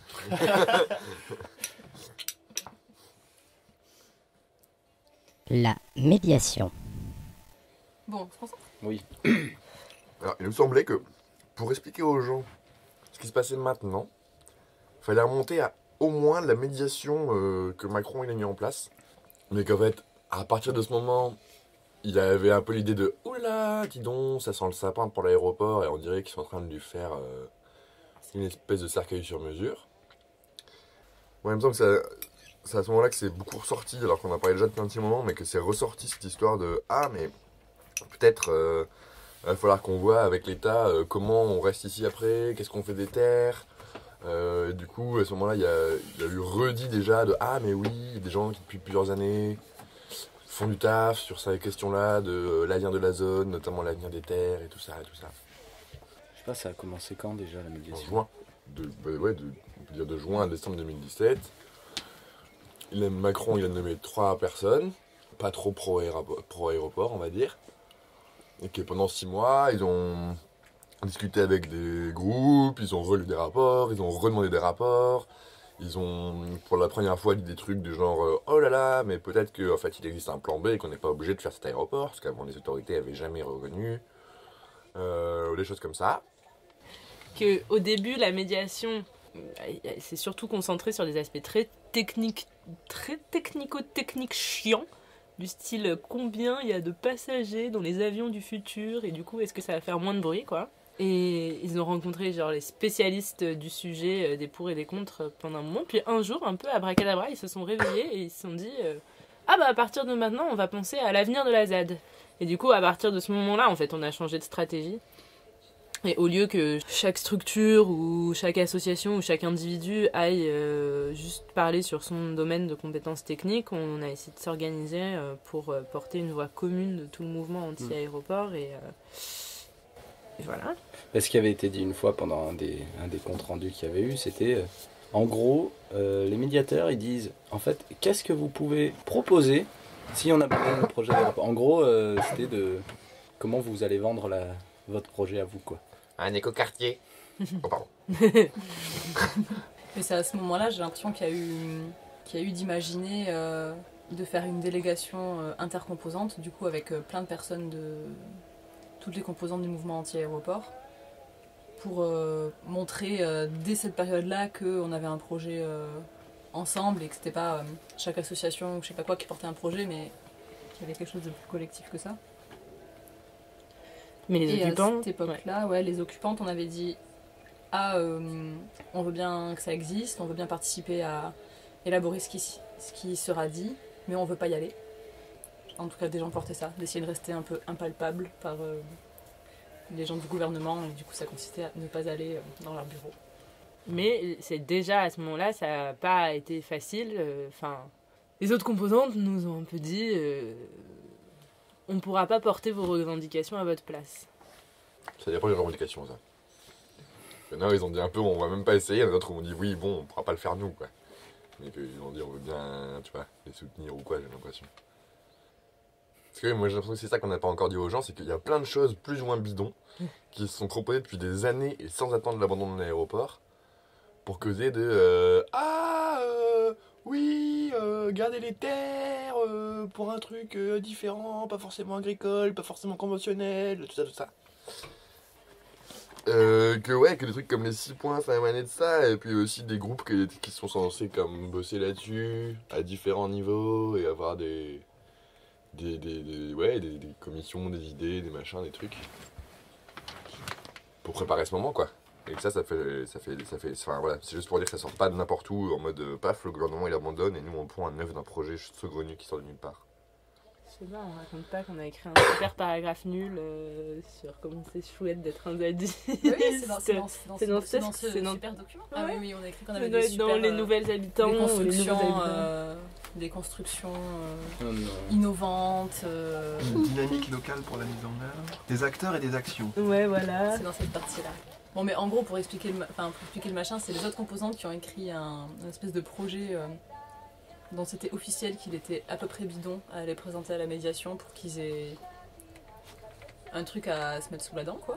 La médiation. Bon, François ? Oui. Alors, il me semblait que pour expliquer aux gens ce qui se passait maintenant, il fallait remonter à au moins la médiation que Macron il a mis en place. Mais qu'en fait, à partir de ce moment, il avait un peu l'idée de « Oula, dis donc, ça sent le sapin pour l'aéroport » et on dirait qu'ils sont en train de lui faire une espèce de cercueil sur mesure. Bon, il me semble que c'est à ce moment-là que c'est beaucoup ressorti, alors qu'on en parlait déjà depuis un petit moment, mais que c'est ressorti cette histoire de « Ah, mais peut-être il va falloir qu'on voit avec l'État comment on reste ici après, qu'est-ce qu'on fait des terres ?» Du coup, à ce moment-là, il y a eu redit déjà de « Ah, mais oui, il y a des gens qui depuis plusieurs années font du taf sur ces questions-là, de l'avenir de la zone, notamment l'avenir des terres et tout ça, et tout ça. » Je sais pas, ça a commencé quand déjà la médiation ? En juin. On peut dire de juin à décembre 2017. Macron, il a nommé 3 personnes, pas trop pro-aéroport, on va dire. Et que pendant 6 mois, ils ont discuté avec des groupes, ils ont relu des rapports, ils ont redemandé des rapports. Ils ont, pour la première fois, dit des trucs du genre « Oh là là, mais peut-être qu'en fait, il existe un plan B et qu'on n'est pas obligé de faire cet aéroport, parce qu'avant, les autorités n'avaient jamais reconnu. » Des choses comme ça. Qu'au début, la médiation c'est surtout concentré sur des aspects très techniques, très technico-techniques chiants, du style combien il y a de passagers dans les avions du futur et du coup est-ce que ça va faire moins de bruit quoi. Et ils ont rencontré genre les spécialistes du sujet, des pour et des contre pendant un moment, puis un jour un peu abracadabra ils se sont réveillés et ils se sont dit ah bah à partir de maintenant on va penser à l'avenir de la ZAD. Et du coup à partir de ce moment-là en fait on a changé de stratégie. Et au lieu que chaque structure ou chaque association ou chaque individu aille juste parler sur son domaine de compétences techniques, on a essayé de s'organiser pour porter une voix commune de tout le mouvement anti-aéroport et voilà. Ce qui avait été dit une fois pendant un des comptes rendus qu'il y avait eu, c'était en gros, les médiateurs ils disent en fait qu'est-ce que vous pouvez proposer si on abandonne le projet d'aéroport. En gros, c'était de comment vous allez vendre votre projet à vous quoi. Un écoquartier. Oh, pardon. Mais c'est à ce moment-là, j'ai l'impression qu'il y a eu d'imaginer de faire une délégation intercomposante, du coup avec plein de personnes de toutes les composantes du mouvement anti-aéroport, pour montrer dès cette période-là qu'on avait un projet ensemble et que c'était pas chaque association ou je sais pas quoi qui portait un projet, mais qu'il y avait quelque chose de plus collectif que ça. Mais les occupants, à cette époque-là, les occupantes, on avait dit on veut bien que ça existe, on veut bien participer à élaborer ce qui sera dit, mais on veut pas y aller. En tout cas, des gens portaient ça, d'essayer de rester un peu impalpable par les gens du gouvernement, et du coup, ça consistait à ne pas aller dans leur bureau. Mais c'est déjà à ce moment-là, ça n'a pas été facile. Les autres composantes nous ont un peu dit on ne pourra pas porter vos revendications à votre place. Ça dépend des revendications, ça. Il y en a, ils ont dit un peu, on va même pas essayer. Il y en a d'autres qui ont dit, oui, bon, on pourra pas le faire nous, quoi. Mais ils ont dit, on veut bien, tu vois, les soutenir ou quoi, j'ai l'impression. Parce que moi, j'ai l'impression que c'est ça qu'on n'a pas encore dit aux gens, c'est qu'il y a plein de choses plus ou moins bidons qui se sont proposées depuis des années et sans attendre l'abandon de l'aéroport pour causer de garder les terres pour un truc différent, pas forcément agricole, pas forcément conventionnel, tout ça. Que des trucs comme les 6 points ça émanait de ça, et puis aussi des groupes qui sont censés comme bosser là-dessus à différents niveaux et avoir des commissions, des idées, des machins, des trucs pour préparer ce moment quoi. Et que ça fait enfin voilà, c'est juste pour dire que ça sort pas de n'importe où en mode paf, le gouvernement il abandonne et nous on prend un œuf d'un projet saugrenu qui sort de nulle part. Je sais pas, on raconte pas qu'on a écrit un super paragraphe nul sur comment c'est chouette d'être un zadiste. Oui, c'est dans ce super document. Ah oui, on a écrit qu'on avait des super... Dans les nouvelles habitants, des constructions innovantes. Une dynamique locale pour la mise en œuvre. Des acteurs et des actions. Ouais, voilà. C'est dans cette partie-là. Bon, mais en gros, pour expliquer le machin, c'est les autres composantes qui ont écrit un espèce de projet dont c'était officiel qu'il était à peu près bidon à aller présenter à la médiation pour qu'ils aient un truc à se mettre sous la dent, quoi.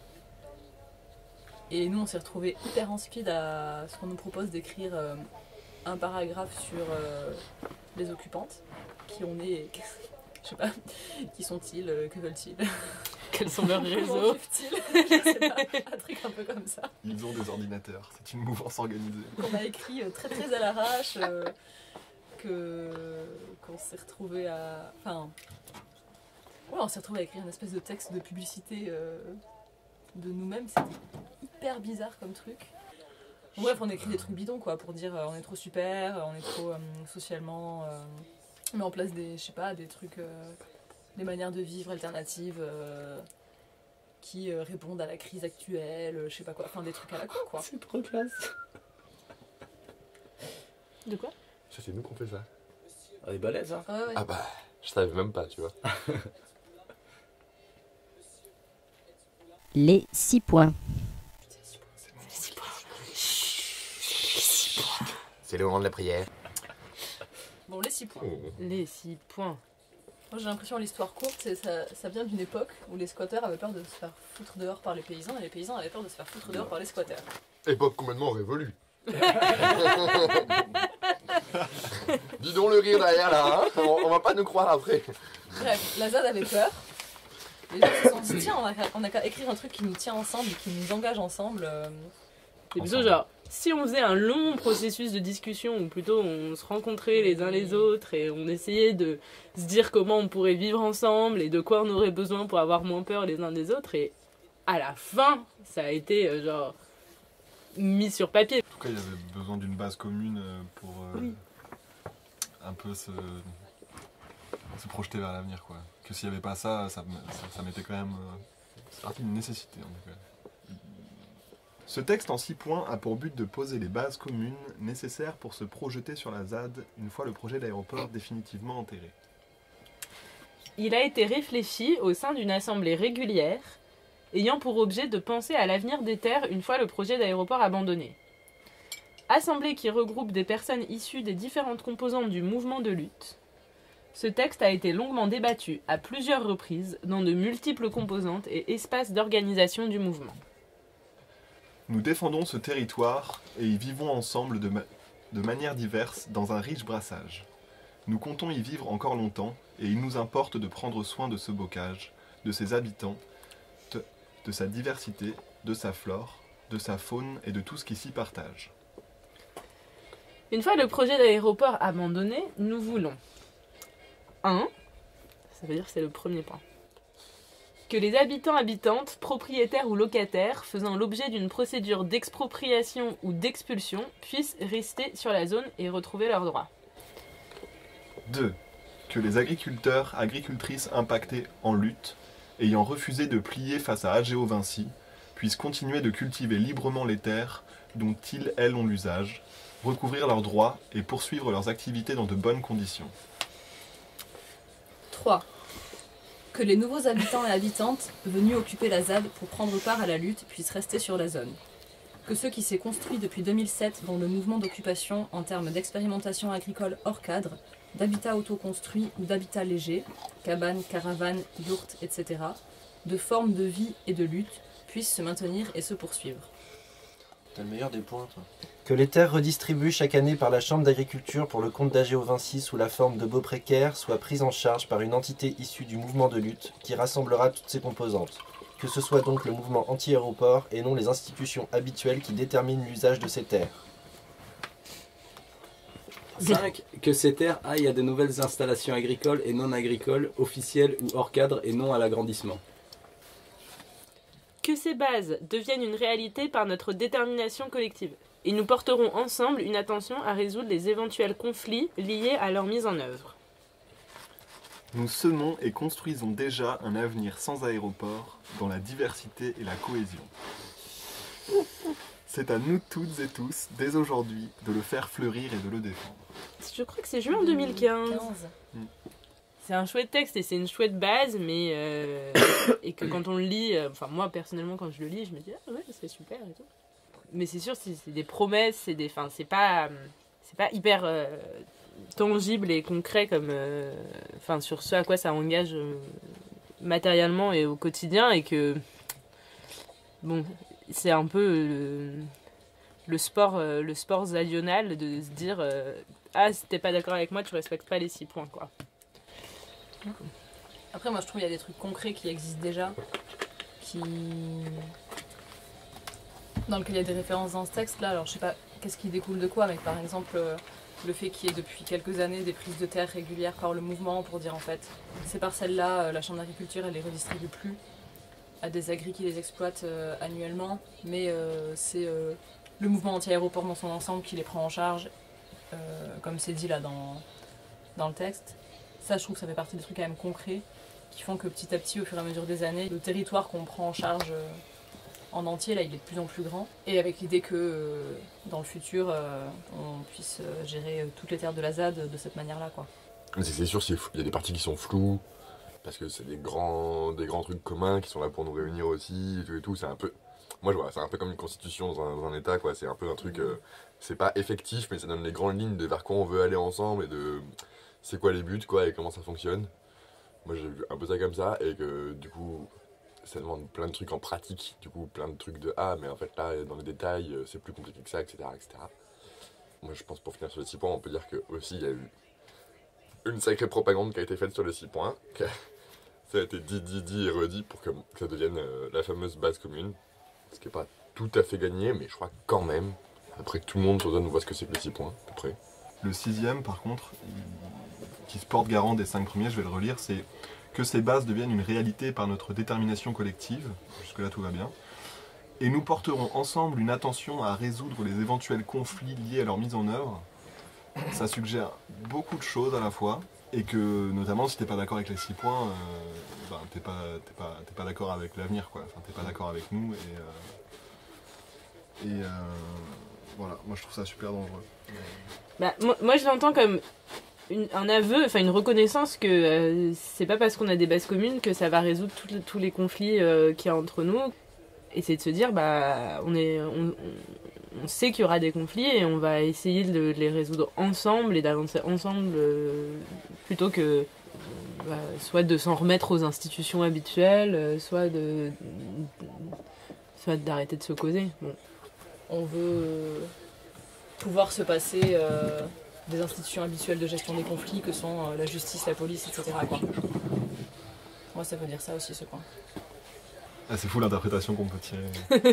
Et nous, on s'est retrouvés hyper inspides à ce qu'on nous propose d'écrire un paragraphe sur les occupantes, qui on est, je sais pas, qui sont-ils, que veulent-ils, quels sont leurs réseaux, je sais pas, un truc un peu comme ça. Ils ont des ordinateurs, c'est une mouvance organisée. On a écrit très très à l'arrache, qu'on s'est retrouvés à... Enfin... Ouais, on s'est retrouvés à écrire une espèce de texte de publicité de nous-mêmes, c'était hyper bizarre comme truc. Bref, on écrit des trucs bidons quoi, pour dire on est trop super, on est trop socialement... on met en place des, je sais pas, des trucs, des manières de vivre alternatives qui répondent à la crise actuelle, je sais pas quoi, enfin des trucs à la con quoi. C'est trop classe. De quoi ? Ça c'est nous qu'on fait ça. Ah, des balèzes hein. Ouais. Ah bah, je savais même pas, tu vois. Les 6 points. C'est le moment de la prière. Bon, les 6 points. Les 6 points. Moi j'ai l'impression l'histoire courte, ça vient d'une époque où les squatteurs avaient peur de se faire foutre dehors par les paysans et les paysans avaient peur de se faire foutre dehors par les squatteurs. Époque complètement révolue. Dis donc le rire derrière là, hein, on va pas nous croire après. Bref, la ZAD avait peur. Les gens se sont dit tiens, on a qu'à écrire un truc qui nous tient ensemble, qui nous engage ensemble. C'est plutôt genre, si on faisait un long processus de discussion, ou plutôt on se rencontrait les uns les autres et on essayait de se dire comment on pourrait vivre ensemble et de quoi on aurait besoin pour avoir moins peur les uns des autres, et à la fin, ça a été genre mis sur papier. En tout cas, il y avait besoin d'une base commune pour un peu se projeter vers l'avenir, quoi. Que s'il n'y avait pas ça, ça mettait quand même... c'est partie d'une nécessité, en tout cas. Ce texte en 6 points a pour but de poser les bases communes nécessaires pour se projeter sur la ZAD une fois le projet d'aéroport définitivement enterré. Il a été réfléchi au sein d'une assemblée régulière, ayant pour objet de penser à l'avenir des terres une fois le projet d'aéroport abandonné. Assemblée qui regroupe des personnes issues des différentes composantes du mouvement de lutte, ce texte a été longuement débattu à plusieurs reprises dans de multiples composantes et espaces d'organisation du mouvement. Nous défendons ce territoire et y vivons ensemble de manières diverses dans un riche brassage. Nous comptons y vivre encore longtemps et il nous importe de prendre soin de ce bocage, de ses habitants, de sa diversité, de sa flore, de sa faune et de tout ce qui s'y partage. Une fois le projet d'aéroport abandonné, nous voulons 1. Ça veut dire que c'est le premier point. Que les habitants-habitantes, propriétaires ou locataires, faisant l'objet d'une procédure d'expropriation ou d'expulsion, puissent rester sur la zone et retrouver leurs droits. 2. Que les agriculteurs, agricultrices impactés en lutte, ayant refusé de plier face à AGO Vinci, puissent continuer de cultiver librement les terres dont ils, elles, ont l'usage, recouvrir leurs droits et poursuivre leurs activités dans de bonnes conditions. 3. Que les nouveaux habitants et habitantes venus occuper la ZAD pour prendre part à la lutte puissent rester sur la zone. Que ceux qui s'est construit depuis 2007 dans le mouvement d'occupation en termes d'expérimentation agricole hors cadre, d'habitat autoconstruit ou d'habitat léger, cabanes, caravanes, yourtes, etc., de formes de vie et de lutte, puissent se maintenir et se poursuivre. T'as le meilleur des points, toi. Que les terres redistribuées chaque année par la Chambre d'agriculture pour le compte d'AGO Vinci sous la forme de baux précaires soient prises en charge par une entité issue du mouvement de lutte qui rassemblera toutes ses composantes. Que ce soit donc le mouvement anti-aéroport et non les institutions habituelles qui déterminent l'usage de ces terres. 5. Que ces terres aillent à de nouvelles installations agricoles et non agricoles, officielles ou hors cadre et non à l'agrandissement. Que ces bases deviennent une réalité par notre détermination collective. Et nous porterons ensemble une attention à résoudre les éventuels conflits liés à leur mise en œuvre. Nous semons et construisons déjà un avenir sans aéroport dans la diversité et la cohésion. C'est à nous toutes et tous, dès aujourd'hui, de le faire fleurir et de le défendre. Je crois que c'est juin 2015. C'est un chouette texte et c'est une chouette base, mais et que quand on le lit, enfin moi personnellement quand je le lis, je me dis ah ouais c'est super et tout. Mais c'est sûr c'est des promesses, c'est pas hyper tangible et concret comme sur ce à quoi ça engage matériellement et au quotidien, et que bon c'est un peu le sport zadional de se dire ah si t'es pas d'accord avec moi tu respectes pas les 6 points quoi. Après moi je trouve qu'il y a des trucs concrets qui existent déjà, dans lequel il y a des références dans ce texte là. Alors je sais pas qu'est-ce qui découle de quoi, mais par exemple le fait qu'il y ait depuis quelques années des prises de terre régulières par le mouvement pour dire en fait ces parcelles là la chambre d'agriculture elle les redistribue plus à des agris qui les exploitent annuellement, mais c'est le mouvement anti-aéroport dans son ensemble qui les prend en charge, comme c'est dit là dans le texte. Ça, je trouve que ça fait partie des trucs quand même concrets qui font que petit à petit, au fur et à mesure des années, le territoire qu'on prend en charge en entier, là, il est de plus en plus grand. Et avec l'idée que dans le futur, on puisse gérer toutes les terres de la ZAD de cette manière-là, quoi. C'est sûr, il y a des parties qui sont floues, parce que c'est des grands trucs communs qui sont là pour nous réunir aussi, et tout. C'est un peu... Moi, je vois, c'est un peu comme une constitution dans un État, quoi. C'est un peu un truc... c'est pas effectif, mais ça donne les grandes lignes de vers quoi on veut aller ensemble et de... c'est quoi les buts, quoi, et comment ça fonctionne. Moi j'ai vu un peu ça comme ça, et que du coup ça demande plein de trucs en pratique, du coup plein de trucs de mais en fait là dans les détails c'est plus compliqué que ça, etc. Moi je pense, pour finir sur les 6 points, on peut dire que aussi il y a eu une sacrée propagande qui a été faite sur les 6 points. Ça a été dit et redit pour que ça devienne la fameuse base commune, ce qui n'est pas tout à fait gagné, mais je crois quand même Après que tout le monde sur nous voit ce que c'est que les 6 points, à peu près. Le 6e, par contre, qui se porte garant des 5 premiers, je vais le relire, c'est que ces bases deviennent une réalité par notre détermination collective, jusque-là tout va bien, et nous porterons ensemble une attention à résoudre les éventuels conflits liés à leur mise en œuvre. Ça suggère beaucoup de choses à la fois, et que notamment si t'es pas d'accord avec les 6 points, t'es pas d'accord avec l'avenir, quoi. Enfin, t'es pas d'accord avec nous, et voilà, moi je trouve ça super dangereux. Bah, moi je l'entends comme un aveu, enfin une reconnaissance que c'est pas parce qu'on a des bases communes que ça va résoudre tous les conflits qu'il y a entre nous. Et c'est de se dire, bah, on sait qu'il y aura des conflits et on va essayer de les résoudre ensemble et d'avancer ensemble plutôt que soit de s'en remettre aux institutions habituelles, soit d'arrêter de se causer. Bon. On veut pouvoir se passer des institutions habituelles de gestion des conflits que sont la justice, la police, etc. quoi. Moi, ça veut dire ça aussi, ce point. Ah, c'est fou l'interprétation qu'on peut tirer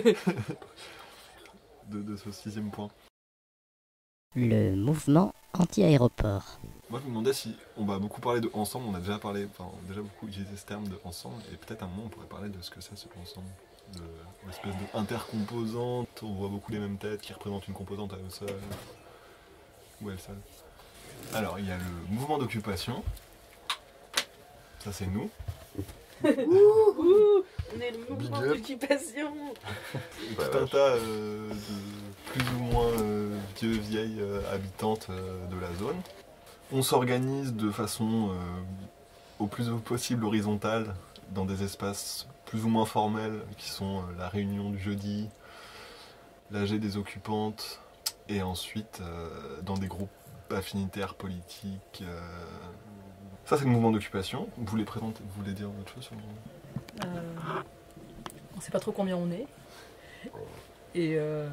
de ce 6e point. Le mouvement anti-aéroport. Moi je me demandais si, on va beaucoup parler de ensemble, on a déjà beaucoup utilisé ce terme de ensemble, et peut-être à un moment on pourrait parler de ce que c'est ce ensemble, de l'espèce d'intercomposante, on voit beaucoup les mêmes têtes qui représentent une composante à eux seuls, ou elle seule. Alors il y a le mouvement d'occupation, ça c'est nous. On est le mouvement d'occupation. Tout un tas de plus ou moins vieilles habitantes de la zone. On s'organise de façon au plus possible horizontale dans des espaces plus ou moins formels qui sont la réunion du jeudi, l'AG des occupantes et ensuite dans des groupes affinitaires politiques. Ça, c'est le mouvement d'occupation. Vous voulez dire autre chose sur le mouvement ? On sait pas trop combien on est. Et que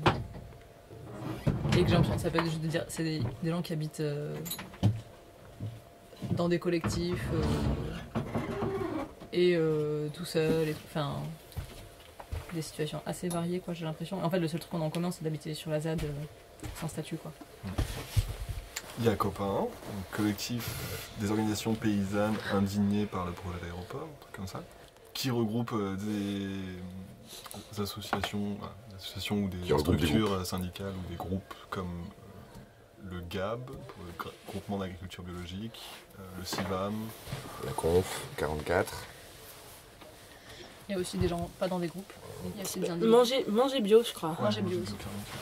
j'ai l'impression que ça peut être juste de dire, c'est des gens qui habitent dans des collectifs et tout seuls, enfin des situations assez variées, quoi, j'ai l'impression. En fait, le seul truc qu'on a en commun, c'est d'habiter sur la ZAD sans statut, quoi. Il y a Copain, un collectif des organisations paysannes indignées par le projet d'aéroport, un truc comme ça, qui regroupe des associations ou des structures syndicales ou des groupes comme le GAB, pour le groupement d'agriculture biologique, le CIVAM, la Conf 44. Il y a aussi des gens pas dans des groupes, il y a aussi des individus. Manger bio, je crois. Manger bio aussi.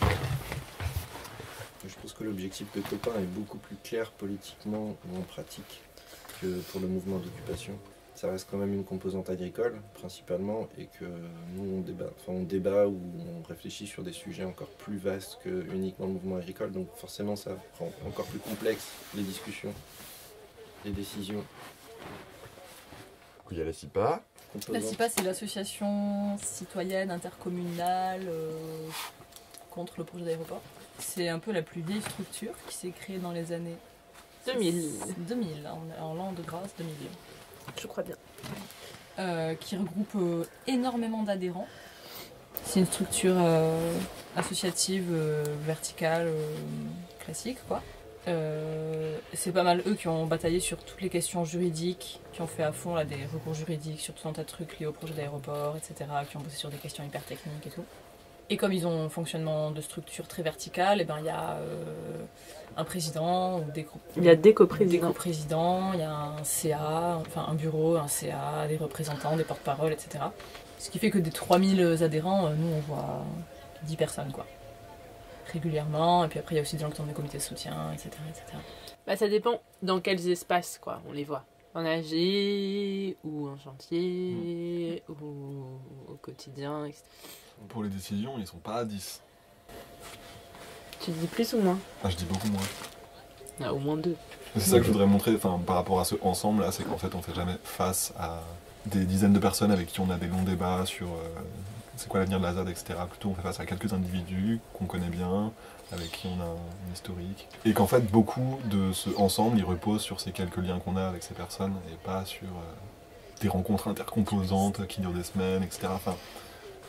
Je pense que l'objectif de Copain est beaucoup plus clair politiquement ou en pratique que pour le mouvement d'occupation. Ça reste quand même une composante agricole principalement et que nous on débat ou on réfléchit sur des sujets encore plus vastes que uniquement le mouvement agricole, donc forcément ça rend encore plus complexe les discussions, les décisions. Il y a la CIPA. La CIPA, c'est l'association citoyenne intercommunale contre le projet d'aéroport. C'est un peu la plus vieille structure qui s'est créée dans les années 2000, en l'an de grâce 2000. Je crois bien. Qui regroupe énormément d'adhérents. C'est une structure associative verticale classique, quoi. C'est pas mal eux qui ont bataillé sur toutes les questions juridiques, qui ont fait à fond là, des recours juridiques sur tout un tas de trucs liés au projet d'aéroport, etc., qui ont bossé sur des questions hyper techniques et tout. Et comme ils ont un fonctionnement de structure très verticale, et ben il y a un président ou des il y a des coprésidents. Il y a un CA, enfin un bureau, un CA, des représentants, des porte-paroles, etc. Ce qui fait que des 3000 adhérents, nous on voit 10 personnes, quoi. Régulièrement, et puis après il y a aussi des gens qui sont dans des comités de soutien, etc., etc. Bah ça dépend dans quels espaces, quoi, on les voit. En AG, ou en chantier, ou au quotidien, etc. Pour les décisions, ils sont pas à 10. Tu dis plus ou moins ? Ah, je dis beaucoup moins. Ah, au moins 2. C'est ça que je voudrais montrer par rapport à ce ensemble là, c'est qu'en fait on fait jamais face à des dizaines de personnes avec qui on a des longs débats sur c'est quoi l'avenir de la ZAD, etc. Plutôt on fait face à quelques individus qu'on connaît bien, avec qui on a un historique. Et qu'en fait beaucoup de ce ensemble il repose sur ces quelques liens qu'on a avec ces personnes et pas sur des rencontres intercomposantes qui durent des semaines, etc. Enfin,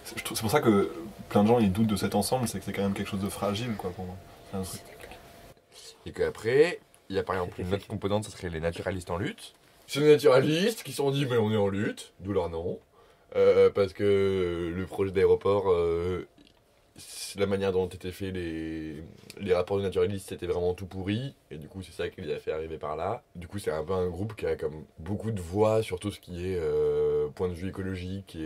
C'est pour ça que plein de gens ils doutent de cet ensemble, c'est que c'est quand même quelque chose de fragile, quoi, pour moi. C'est un truc. Et qu'après, il y a par exemple une autre composante, ça serait les naturalistes en lutte. C'est les naturalistes qui se sont dit, mais on est en lutte, d'où leur nom. Parce que le projet d'aéroport, la manière dont étaient faits les rapports de naturalistes, c'était vraiment tout pourri. Et du coup, c'est ça qui les a fait arriver par là. Du coup, c'est un peu un groupe qui a comme beaucoup de voix sur tout ce qui est point de vue écologique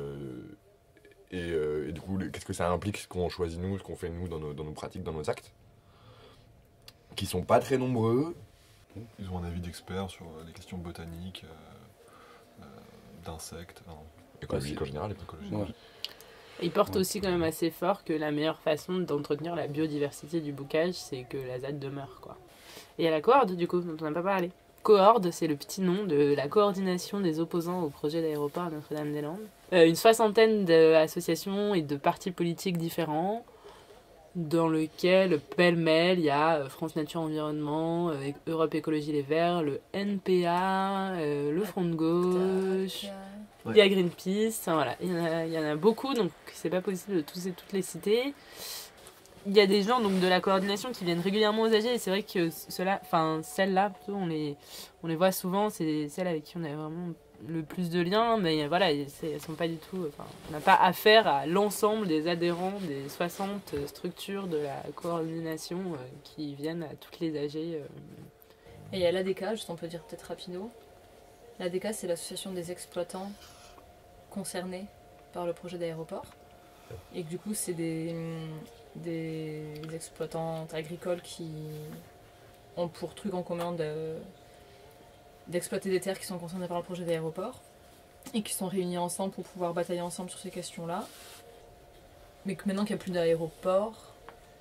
et du coup, qu'est-ce que ça implique, ce qu'on choisit nous, ce qu'on fait nous dans nos pratiques, dans nos actes, qui sont pas très nombreux. Ils ont un avis d'expert sur les questions botaniques, d'insectes, écologique en général. Ouais. Ils portent aussi quand même assez fort que la meilleure façon d'entretenir la biodiversité du bocage, c'est que la ZAD demeure, quoi. Et il y a la cohorde, du coup, dont on n'a pas parlé. Cohorde, c'est le petit nom de la coordination des opposants au projet d'aéroport à Notre-Dame-des-Landes. Une 60aine d'associations et de partis politiques différents, dans lequel, pêle-mêle, il y a France Nature Environnement, Europe Écologie Les Verts, le NPA, le Front de Gauche, il y a Greenpeace, enfin, voilà, il y en a beaucoup, donc c'est pas possible de tous et toutes les citer. Il y a des gens donc de la coordination qui viennent régulièrement aux AG, et c'est vrai que celles-là, plutôt, on les voit souvent, c'est celles avec qui on a vraiment le plus de liens, mais voilà, elles sont pas du tout, on n'a pas affaire à l'ensemble des adhérents des 60 structures de la coordination qui viennent à toutes les AG. Et il y a l'ADK, juste on peut dire peut-être rapido. L'ADK, c'est l'association des exploitants concernés par le projet d'aéroport. Et que du coup, c'est des exploitants agricoles qui ont pour truc en commun d'exploiter des terres qui sont concernées par le projet d'aéroport et qui sont réunis ensemble pour pouvoir batailler ensemble sur ces questions-là. Mais que maintenant qu'il n'y a plus d'aéroport,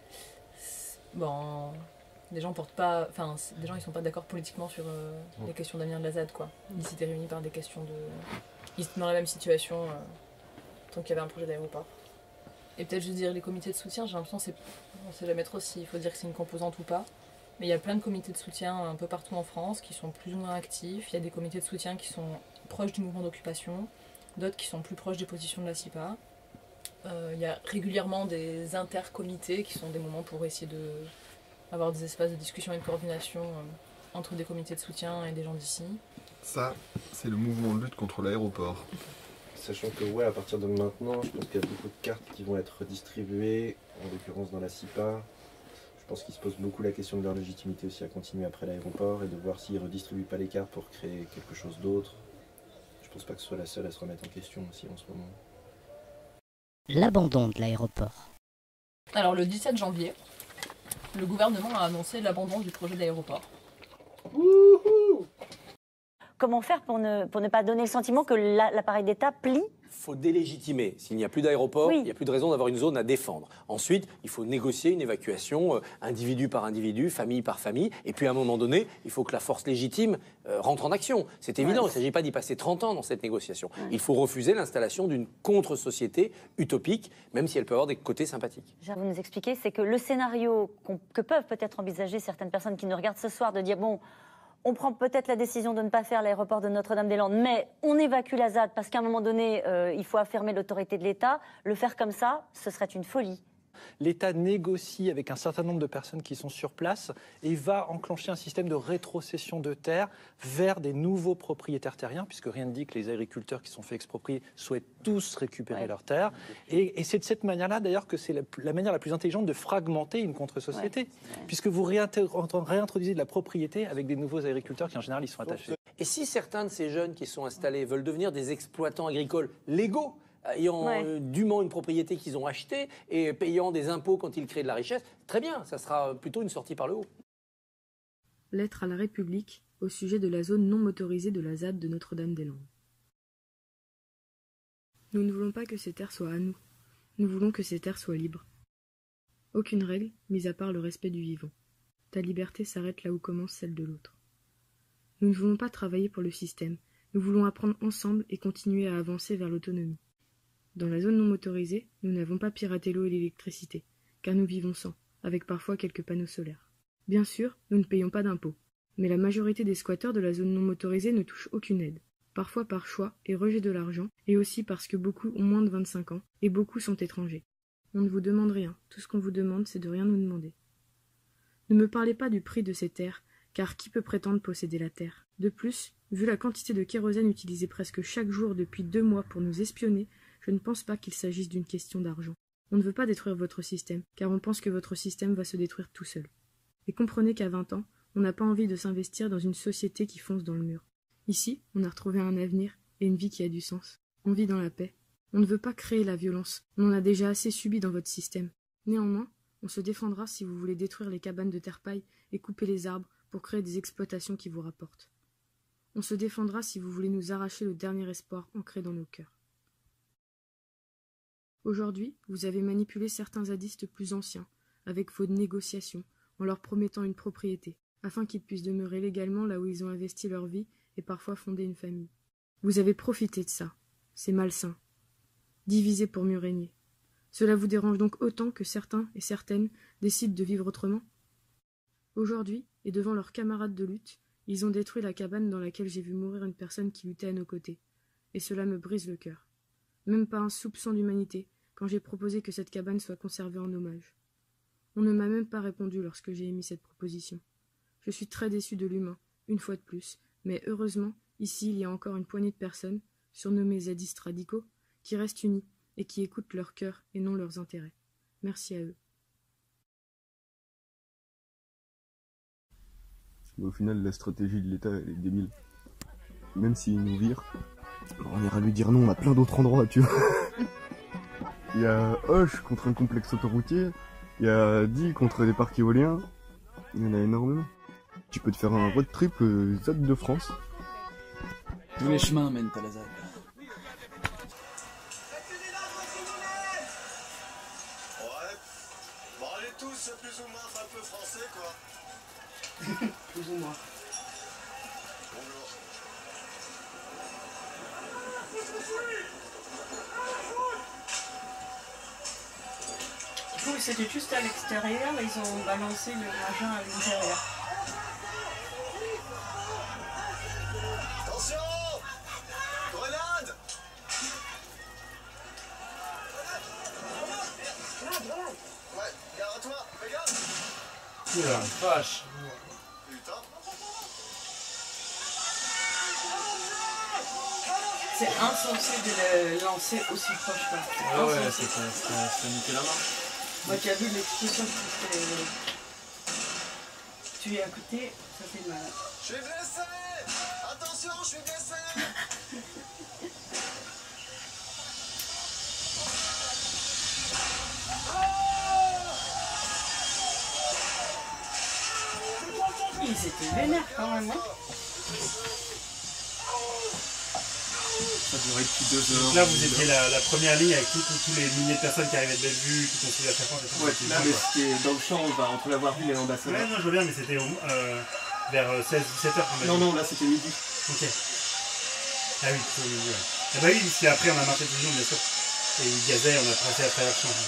bon, des gens portent pas, des gens ils sont pas d'accord politiquement sur les questions d'avenir de la ZAD, quoi. Ils s'étaient réunis par des questions de... Ils étaient dans la même situation tant qu'il y avait un projet d'aéroport. Et peut-être juste dire les comités de soutien, j'ai l'impression on sait jamais trop s'il faut dire que c'est une composante ou pas. Mais il y a plein de comités de soutien un peu partout en France qui sont plus ou moins actifs. Il y a des comités de soutien qui sont proches du mouvement d'occupation, d'autres qui sont plus proches des positions de la CIPA. Il y a régulièrement des intercomités qui sont des moments pour essayer d'avoir des espaces de discussion et de coordination entre des comités de soutien et des gens d'ici. Ça, c'est le mouvement de lutte contre l'aéroport. Sachant que ouais, à partir de maintenant, je pense qu'il y a beaucoup de cartes qui vont être redistribuées, en l'occurrence dans la CIPA. Je pense qu'ils se posent beaucoup la question de leur légitimité aussi à continuer après l'aéroport et de voir s'ils ne redistribuent pas les cartes pour créer quelque chose d'autre. Je pense pas que ce soit la seule à se remettre en question aussi en ce moment. L'abandon de l'aéroport. Alors le 17 janvier, le gouvernement a annoncé l'abandon du projet d'aéroport. Comment faire pour ne pas donner le sentiment que l'appareil d'État plie? Il faut délégitimer. S'il n'y a plus d'aéroport, il n'y a plus de raison d'avoir une zone à défendre. Ensuite, il faut négocier une évacuation individu par individu, famille par famille. Et puis à un moment donné, il faut que la force légitime rentre en action. C'est évident, il ne s'agit pas d'y passer 30 ans dans cette négociation. Il faut refuser l'installation d'une contre-société utopique, même si elle peut avoir des côtés sympathiques. Vous nous expliquer, c'est que le scénario que peuvent peut-être envisager certaines personnes qui nous regardent ce soir, de dire bon, on prend peut-être la décision de ne pas faire l'aéroport de Notre-Dame-des-Landes, mais on évacue la ZAD parce qu'à un moment donné, il faut affirmer l'autorité de l'État. Le faire comme ça, ce serait une folie. L'État négocie avec un certain nombre de personnes qui sont sur place et va enclencher un système de rétrocession de terres vers des nouveaux propriétaires terriens, puisque rien ne dit que les agriculteurs qui sont fait exproprier souhaitent tous récupérer leurs terres. Et c'est de cette manière-là, d'ailleurs, que c'est la manière la plus intelligente de fragmenter une contre-société, puisque vous réintroduisez de la propriété avec des nouveaux agriculteurs qui, en général, y sont attachés. Et si certains de ces jeunes qui sont installés veulent devenir des exploitants agricoles légaux, ayant dûment une propriété qu'ils ont achetée et payant des impôts quand ils créent de la richesse, très bien, ça sera plutôt une sortie par le haut. Lettre à la République au sujet de la zone non motorisée de la ZAD de Notre-Dame-des-Landes. Nous ne voulons pas que ces terres soient à nous. Nous voulons que ces terres soient libres. Aucune règle, mis à part le respect du vivant. Ta liberté s'arrête là où commence celle de l'autre. Nous ne voulons pas travailler pour le système. Nous voulons apprendre ensemble et continuer à avancer vers l'autonomie. Dans la zone non motorisée, nous n'avons pas piraté l'eau et l'électricité, car nous vivons sans, avec parfois quelques panneaux solaires. Bien sûr, nous ne payons pas d'impôts, mais la majorité des squatteurs de la zone non motorisée ne touchent aucune aide. parfois par choix et rejet de l'argent, et aussi parce que beaucoup ont moins de 25 ans, et beaucoup sont étrangers. On ne vous demande rien, tout ce qu'on vous demande c'est de rien nous demander. Ne me parlez pas du prix de ces terres, car qui peut prétendre posséder la terre? De plus, vu la quantité de kérosène utilisée presque chaque jour depuis 2 mois pour nous espionner, je ne pense pas qu'il s'agisse d'une question d'argent. On ne veut pas détruire votre système, car on pense que votre système va se détruire tout seul. Et comprenez qu'à 20 ans, on n'a pas envie de s'investir dans une société qui fonce dans le mur. Ici, on a retrouvé un avenir et une vie qui a du sens. On vit dans la paix. On ne veut pas créer la violence. On en a déjà assez subi dans votre système. Néanmoins, on se défendra si vous voulez détruire les cabanes de terre-paille et couper les arbres pour créer des exploitations qui vous rapportent. On se défendra si vous voulez nous arracher le dernier espoir ancré dans nos cœurs. Aujourd'hui, vous avez manipulé certains zadistes plus anciens, avec vos négociations, en leur promettant une propriété, afin qu'ils puissent demeurer légalement là où ils ont investi leur vie et parfois fonder une famille. Vous avez profité de ça. C'est malsain. Diviser pour mieux régner. Cela vous dérange donc autant que certains et certaines décident de vivre autrement? Aujourd'hui, et devant leurs camarades de lutte, ils ont détruit la cabane dans laquelle j'ai vu mourir une personne qui luttait à nos côtés. Et cela me brise le cœur. Même pas un soupçon d'humanité quand j'ai proposé que cette cabane soit conservée en hommage. On ne m'a même pas répondu lorsque j'ai émis cette proposition. Je suis très déçu de l'humain, une fois de plus, mais heureusement, ici il y a encore une poignée de personnes, surnommées zadistes radicaux, qui restent unis et qui écoutent leur cœur et non leurs intérêts. Merci à eux. Mais au final, la stratégie de l'État, elle est débile. Même s'il nous vire, on ira lui dire non à plein d'autres endroits, tu vois. Il y a Hoche contre un complexe autoroutier, il y a Die contre des parcs éoliens, il y en a énormément. Tu peux te faire un road trip ZAD de France. Tous les chemins mènent à la ZAD. Bon, on est tous plus ou moins un peu français, quoi. Plus ou moins. Bonjour. Du coup, c'était juste à l'extérieur, ils ont balancé le engin à l'intérieur. Attention! Grenade! Ouais, gare à toi, fais gaffe! Oula, vache! Putain! C'est insensé de le lancer aussi proche là. Ah ouais, c'est niqué la main. Moi, tu as vu l'explosion que tu es à côté, ça fait mal. Je suis blessé! Attention, je suis blessé! Ils étaient vénères quand même, hein. Ça durait depuis 2 heures. Donc là, vous étiez la première ligne avec tous les milliers de personnes qui arrivaient de Bellevue, qui construisaient à chaque fois. Ouais, là, mais c'était dans le champ, entre la Voirie et l'ambassade. Ouais, non, je vois bien, mais c'était vers 16-17h. Non, là, c'était midi. Ok. Ah oui, c'était au midi, ouais. Ah bah oui, parce qu'après, on a marché tout le long, bien sûr. Et il gazait, on a passé à travers le champ.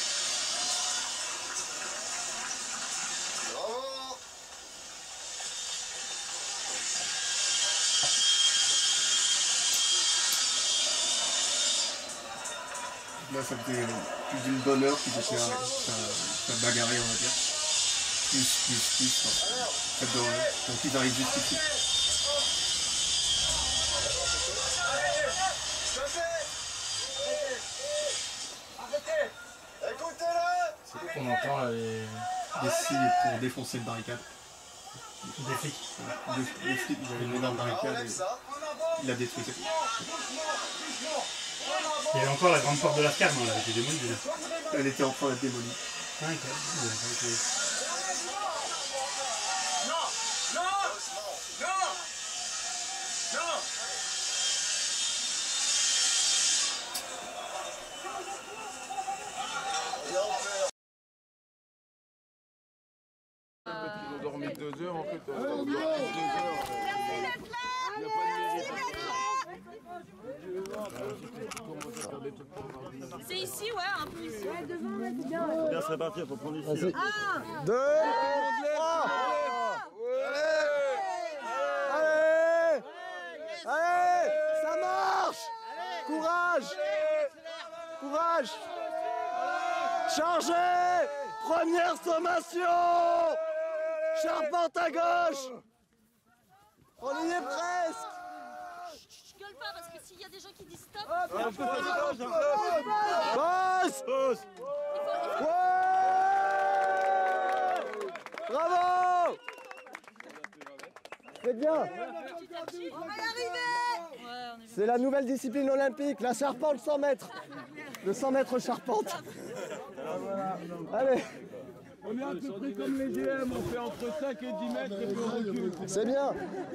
Là, ça faisait plus d'une bonne heure qu'ils étaient à bagarrer, on va dire. Plus. Donc ils arrivent juste ici. C'est quoi qu'on entend là, des scies pour défoncer le barricade. Des flics. Des flics, ils avaient une énorme barricade et il a détruit. Il y avait encore la grande porte de l'Arcade, non, elle avait été démolie déjà. Elle était en train d'être démolie. Ah, ok. Ils ont dormi 2 heures en fait. 2 heures. Il n'y a pas de mérite. C'est ici, ouais, un peu ici. Ouais, devant, là, c'est bien. Faut bien se répartir, faut prendre ici. 1, 2, 3. Allez! Allez! d'ouvrage. Chargez. Première sommation. Charpente à gauche. On y est presque. Je gueule pas parce que s'il y a des gens qui disent stop. Boss. Bravo. C'est bien. On va y arriver. C'est la nouvelle discipline olympique, la charpente 100 mètres. Le 100 mètres charpente. Allez. On est à peu près comme les GM, on fait entre 5 et 10 mètres et puis on recule. C'est bien.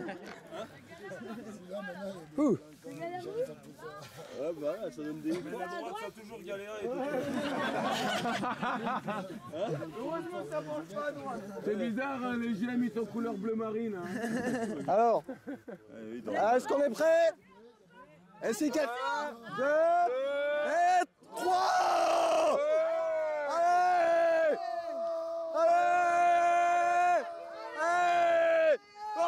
Ouh. Ouais, bah ouais, ça donne des... Mais la droite, ça a toujours galéré. Heureusement, ça mange pas à droite. C'est bizarre, hein, les GM, ils sont couleur bleu marine. Hein. Alors, est-ce qu'on est prêt? Et c'est 4, 2 et 3. Allez! Allez! Allez! Oh!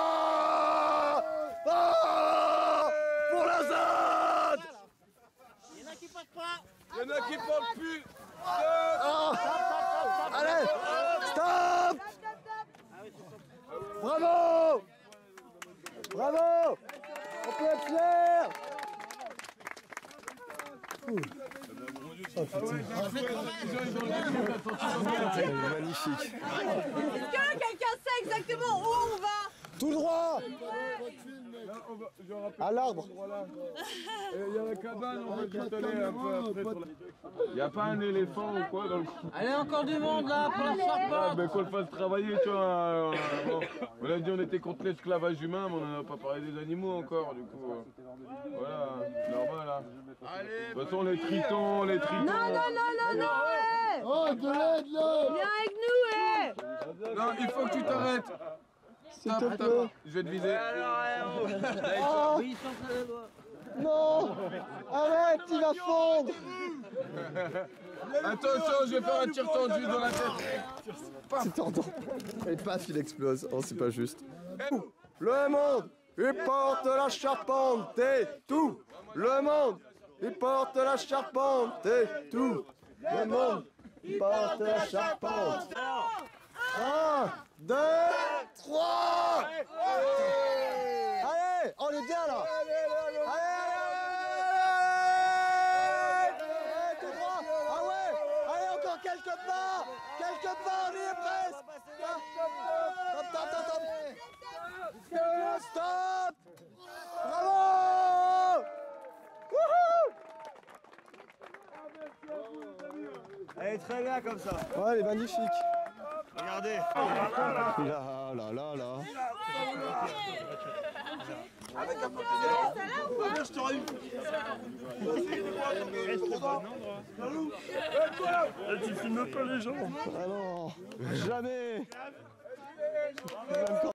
Oh! Pour la ZAD! Il y en a qui passent pas. Il y en a qui parlent plus. Oh! Allez! Stop! Bravo! Bravo! On peut être fiers! Magnifique. Est-ce que quelqu'un sait exactement où on va? Tout droit! À l'arbre. Il y a la cabane, on va juste aller un peu après. Il n'y a pas un éléphant ou quoi dans le... Allez, encore du monde là pour la charpente. Mais qu'on le fasse travailler, tu vois. Bon, on a dit on était contre l'esclavage humain, mais on n'en a pas parlé des animaux encore, du coup. Voilà, normal là. De toute façon, les tritons, les tritons. Non, ouais. Oh, de l'aide là. Viens avec nous, Non, il faut que tu t'arrêtes. Stop. Je vais te viser. Oh. Non! Arrête, il va fondre! Attention, je vais faire un tir tendu dans la tête. C'est tordant. Et paf, il explose. Oh, c'est pas juste. Le monde, il porte la charpente et tout. Le monde, il porte la charpente et tout. Le monde, il porte la charpente. 1, 2, 3! Allez, on est bien là! Allez, tout droit! Ah ouais! Allez, encore quelques pas! Quelques pas, on y est presque! Stop! Stop! Bravo! Wouhou! Elle est très bien comme ça. Ouais, elle est magnifique. Regardez. Là. Avec un peu je t'aurais eu. Tu filmes pas les gens. Ah non, jamais.